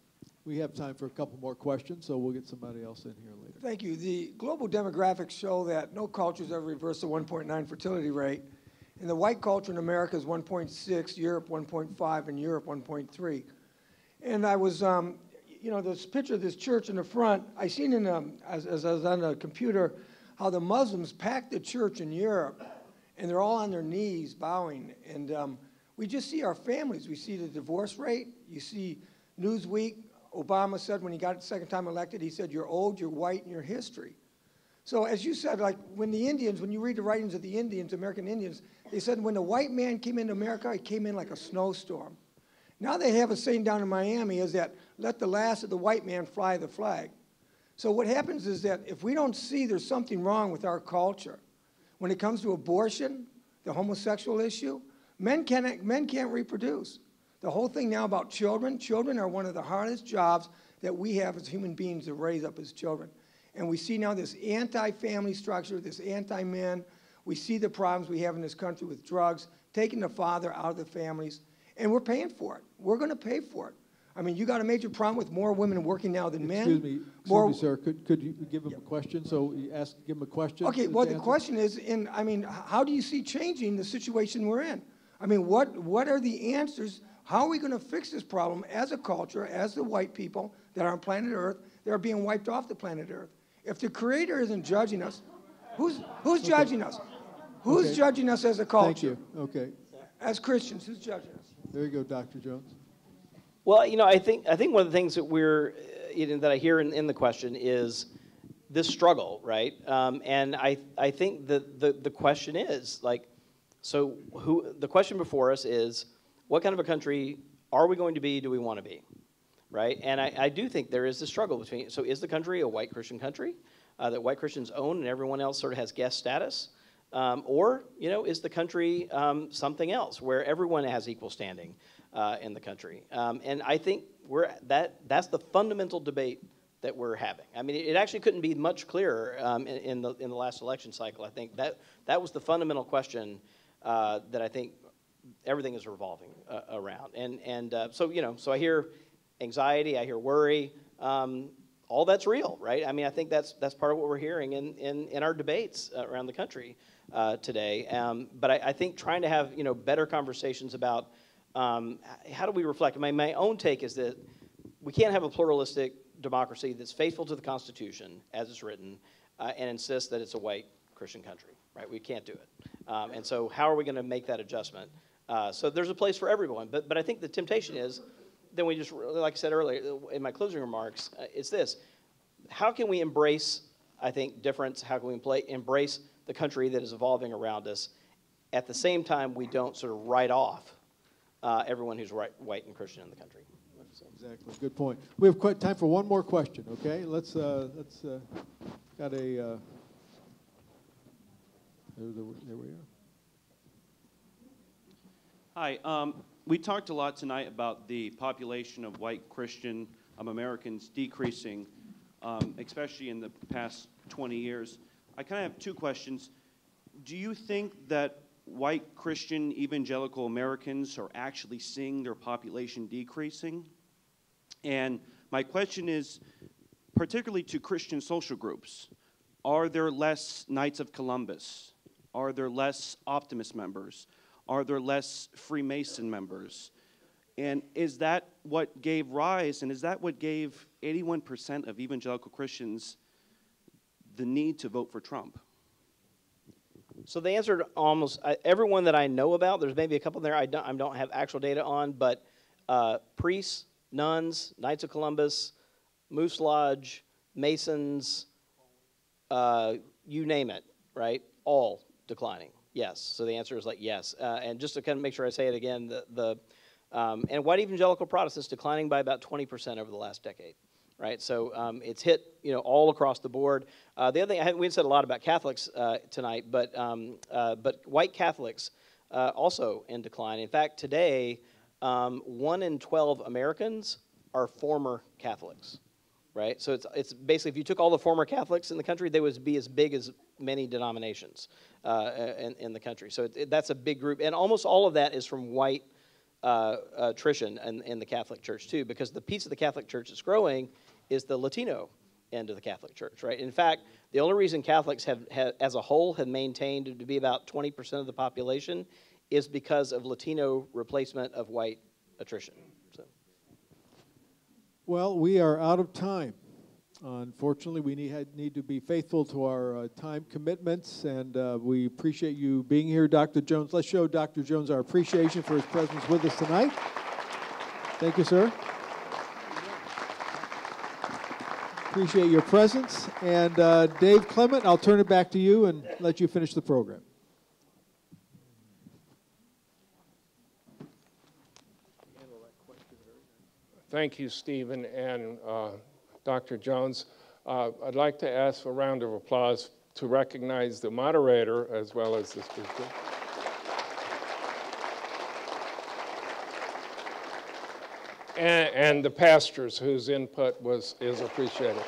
We have time for a couple more questions, so we'll get somebody else in here later. Thank you. The global demographics show that no culture has ever reversed the 1.9 fertility rate. And the white culture in America is 1.6, Europe 1.5, and Europe 1.3. And I was, you know, this picture of this church in the front, I seen in, as I was on the computer, how the Muslims packed the church in Europe, and they're all on their knees bowing. And we just see our families. We see the divorce rate. You see Newsweek. Obama said when he got the second time elected, he said, you're old, you're white, and you're history. So as you said, like when the Indians, when you read the writings of the Indians, American Indians, they said when the white man came into America, he came in like a snowstorm. Now they have a saying down in Miami is that, let the last of the white man fly the flag. So what happens is that if we don't see there's something wrong with our culture, when it comes to abortion, the homosexual issue, men can't reproduce. The whole thing now about children are one of the hardest jobs that we have as human beings to raise up as children. And we see now this anti-family structure, this anti-men. We see the problems we have in this country with drugs, taking the father out of the families, and we're paying for it. We're going to pay for it. I mean, you got a major problem with more women working now than men. Excuse me, sir. Could you give him a question? So you give him a question. Okay, well, the question is, I mean, how do you see changing the situation we're in? I mean, what are the answers? How are we going to fix this problem as a culture, as the white people that are on planet Earth, that are being wiped off the planet Earth? If the Creator isn't judging us, who's judging us? Who's judging us as a culture? Thank you. Okay. As Christians, who's judging us? There you go, Dr. Jones. Well, you know, I think one of the things that that I hear in the question is this struggle, right? And I think the question is like, so the question before us is, what kind of a country are we going to be, do we want to be, right? And I do think there is this struggle between, so is the country a white Christian country that white Christians own and everyone else sort of has guest status? Or, you know, is the country something else where everyone has equal standing in the country? And I think that's the fundamental debate that we're having. I mean, it actually couldn't be much clearer in the last election cycle. I think that was the fundamental question that I think everything is revolving around. And so, you know, so I hear anxiety, I hear worry. All that's real, right? I mean, I think that's part of what we're hearing in our debates around the country today. But I think trying to have, you know, better conversations about how do we reflect. My own take is that we can't have a pluralistic democracy that's faithful to the Constitution as it's written and insist that it's a white Christian country, right? We can't do it. And so how are we going to make that adjustment? So there's a place for everyone. But I think the temptation is, then we just, like I said earlier in my closing remarks, it's this. How can we embrace, I think, difference? How can we embrace the country that is evolving around us? At the same time, we don't sort of write off everyone who's white and Christian in the country. Exactly. Good point. We have time for one more question. Okay. Let's got a. There we are. Hi. We talked a lot tonight about the population of white Christian Americans decreasing, especially in the past 20 years. I kind of have two questions. Do you think that white Christian evangelical Americans are actually seeing their population decreasing? And my question is, particularly to Christian social groups, are there less Knights of Columbus? Are there less Optimist members? Are there less Freemason members? And is that what gave rise, and is that what gave 81% of evangelical Christians the need to vote for Trump? So the answer to almost everyone that I know about, there's maybe a couple there I don't have actual data on, but priests, nuns, Knights of Columbus, Moose Lodge, Masons, you name it, right? All declining. Yes. So the answer is like yes. And just to kind of make sure I say it again, and white evangelical Protestants declining by about 20% over the last decade, right? So it's hit, you know, all across the board. The other thing, we haven't said a lot about Catholics tonight, but white Catholics also in decline. In fact, today, 1 in 12 Americans are former Catholics, right? So it's basically, if you took all the former Catholics in the country, they would be as big as many denominations in the country. So that's a big group. And almost all of that is from white attrition in the Catholic Church too, because the piece of the Catholic Church that's growing is the Latino end of the Catholic Church, right? In fact, the only reason Catholics have as a whole have maintained to be about 20% of the population is because of Latino replacement of white attrition. So. Well, we are out of time. Unfortunately, we need to be faithful to our time commitments, and we appreciate you being here, Dr. Jones. Let's show Dr. Jones our appreciation for his presence with us tonight. Thank you, sir. Appreciate your presence. And Dave Clement, I'll turn it back to you and let you finish the program. Thank you, Stephen and Dr. Jones. I'd like to ask for a round of applause to recognize the moderator as well as the speaker. And the pastors whose input is appreciated.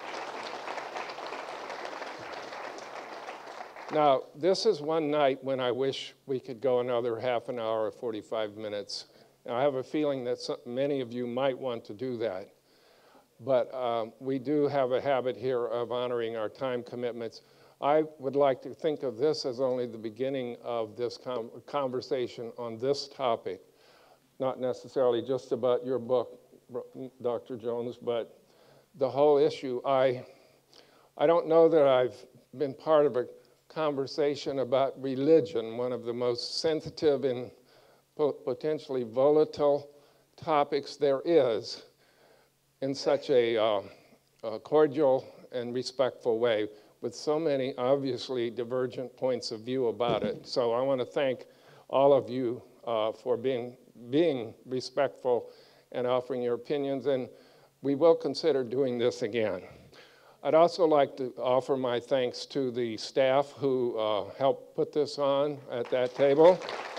Now, this is one night when I wish we could go another half an hour or 45 minutes. Now, I have a feeling that many of you might want to do that. But we do have a habit here of honoring our time commitments. I would like to think of this as only the beginning of this conversation on this topic. Not necessarily just about your book, Dr. Jones, but the whole issue. I don't know that I've been part of a conversation about religion, one of the most sensitive and potentially volatile topics there is, in such a cordial and respectful way, with so many obviously divergent points of view about it. So I want to thank all of you for being respectful and offering your opinions, and we will consider doing this again. I'd also like to offer my thanks to the staff who helped put this on at that table.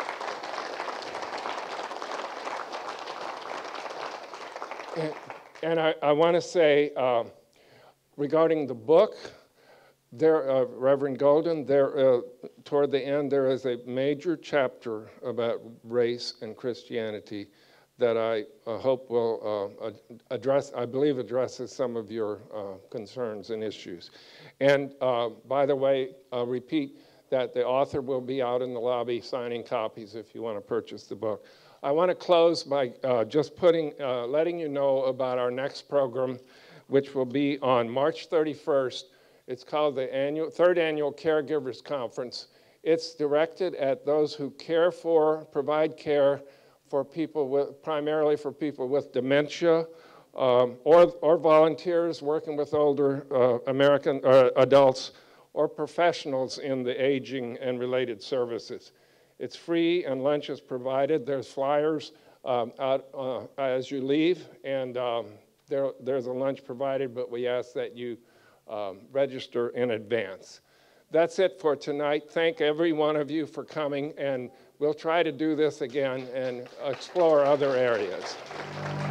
And I want to say, regarding the book, Reverend Golden, toward the end, there is a major chapter about race and Christianity that I hope will addresses some of your concerns and issues. And by the way, I'll repeat that the author will be out in the lobby signing copies if you want to purchase the book. I want to close by just letting you know about our next program, which will be on March 31st. It's called the third annual Caregivers Conference. It's directed at those who provide care for people primarily for people with dementia, or volunteers working with older American adults, or professionals in the aging and related services. It's free and lunch is provided. There's flyers out as you leave, and there's a lunch provided, but we ask that you register in advance. That's it for tonight. Thank every one of you for coming, and we'll try to do this again and explore other areas.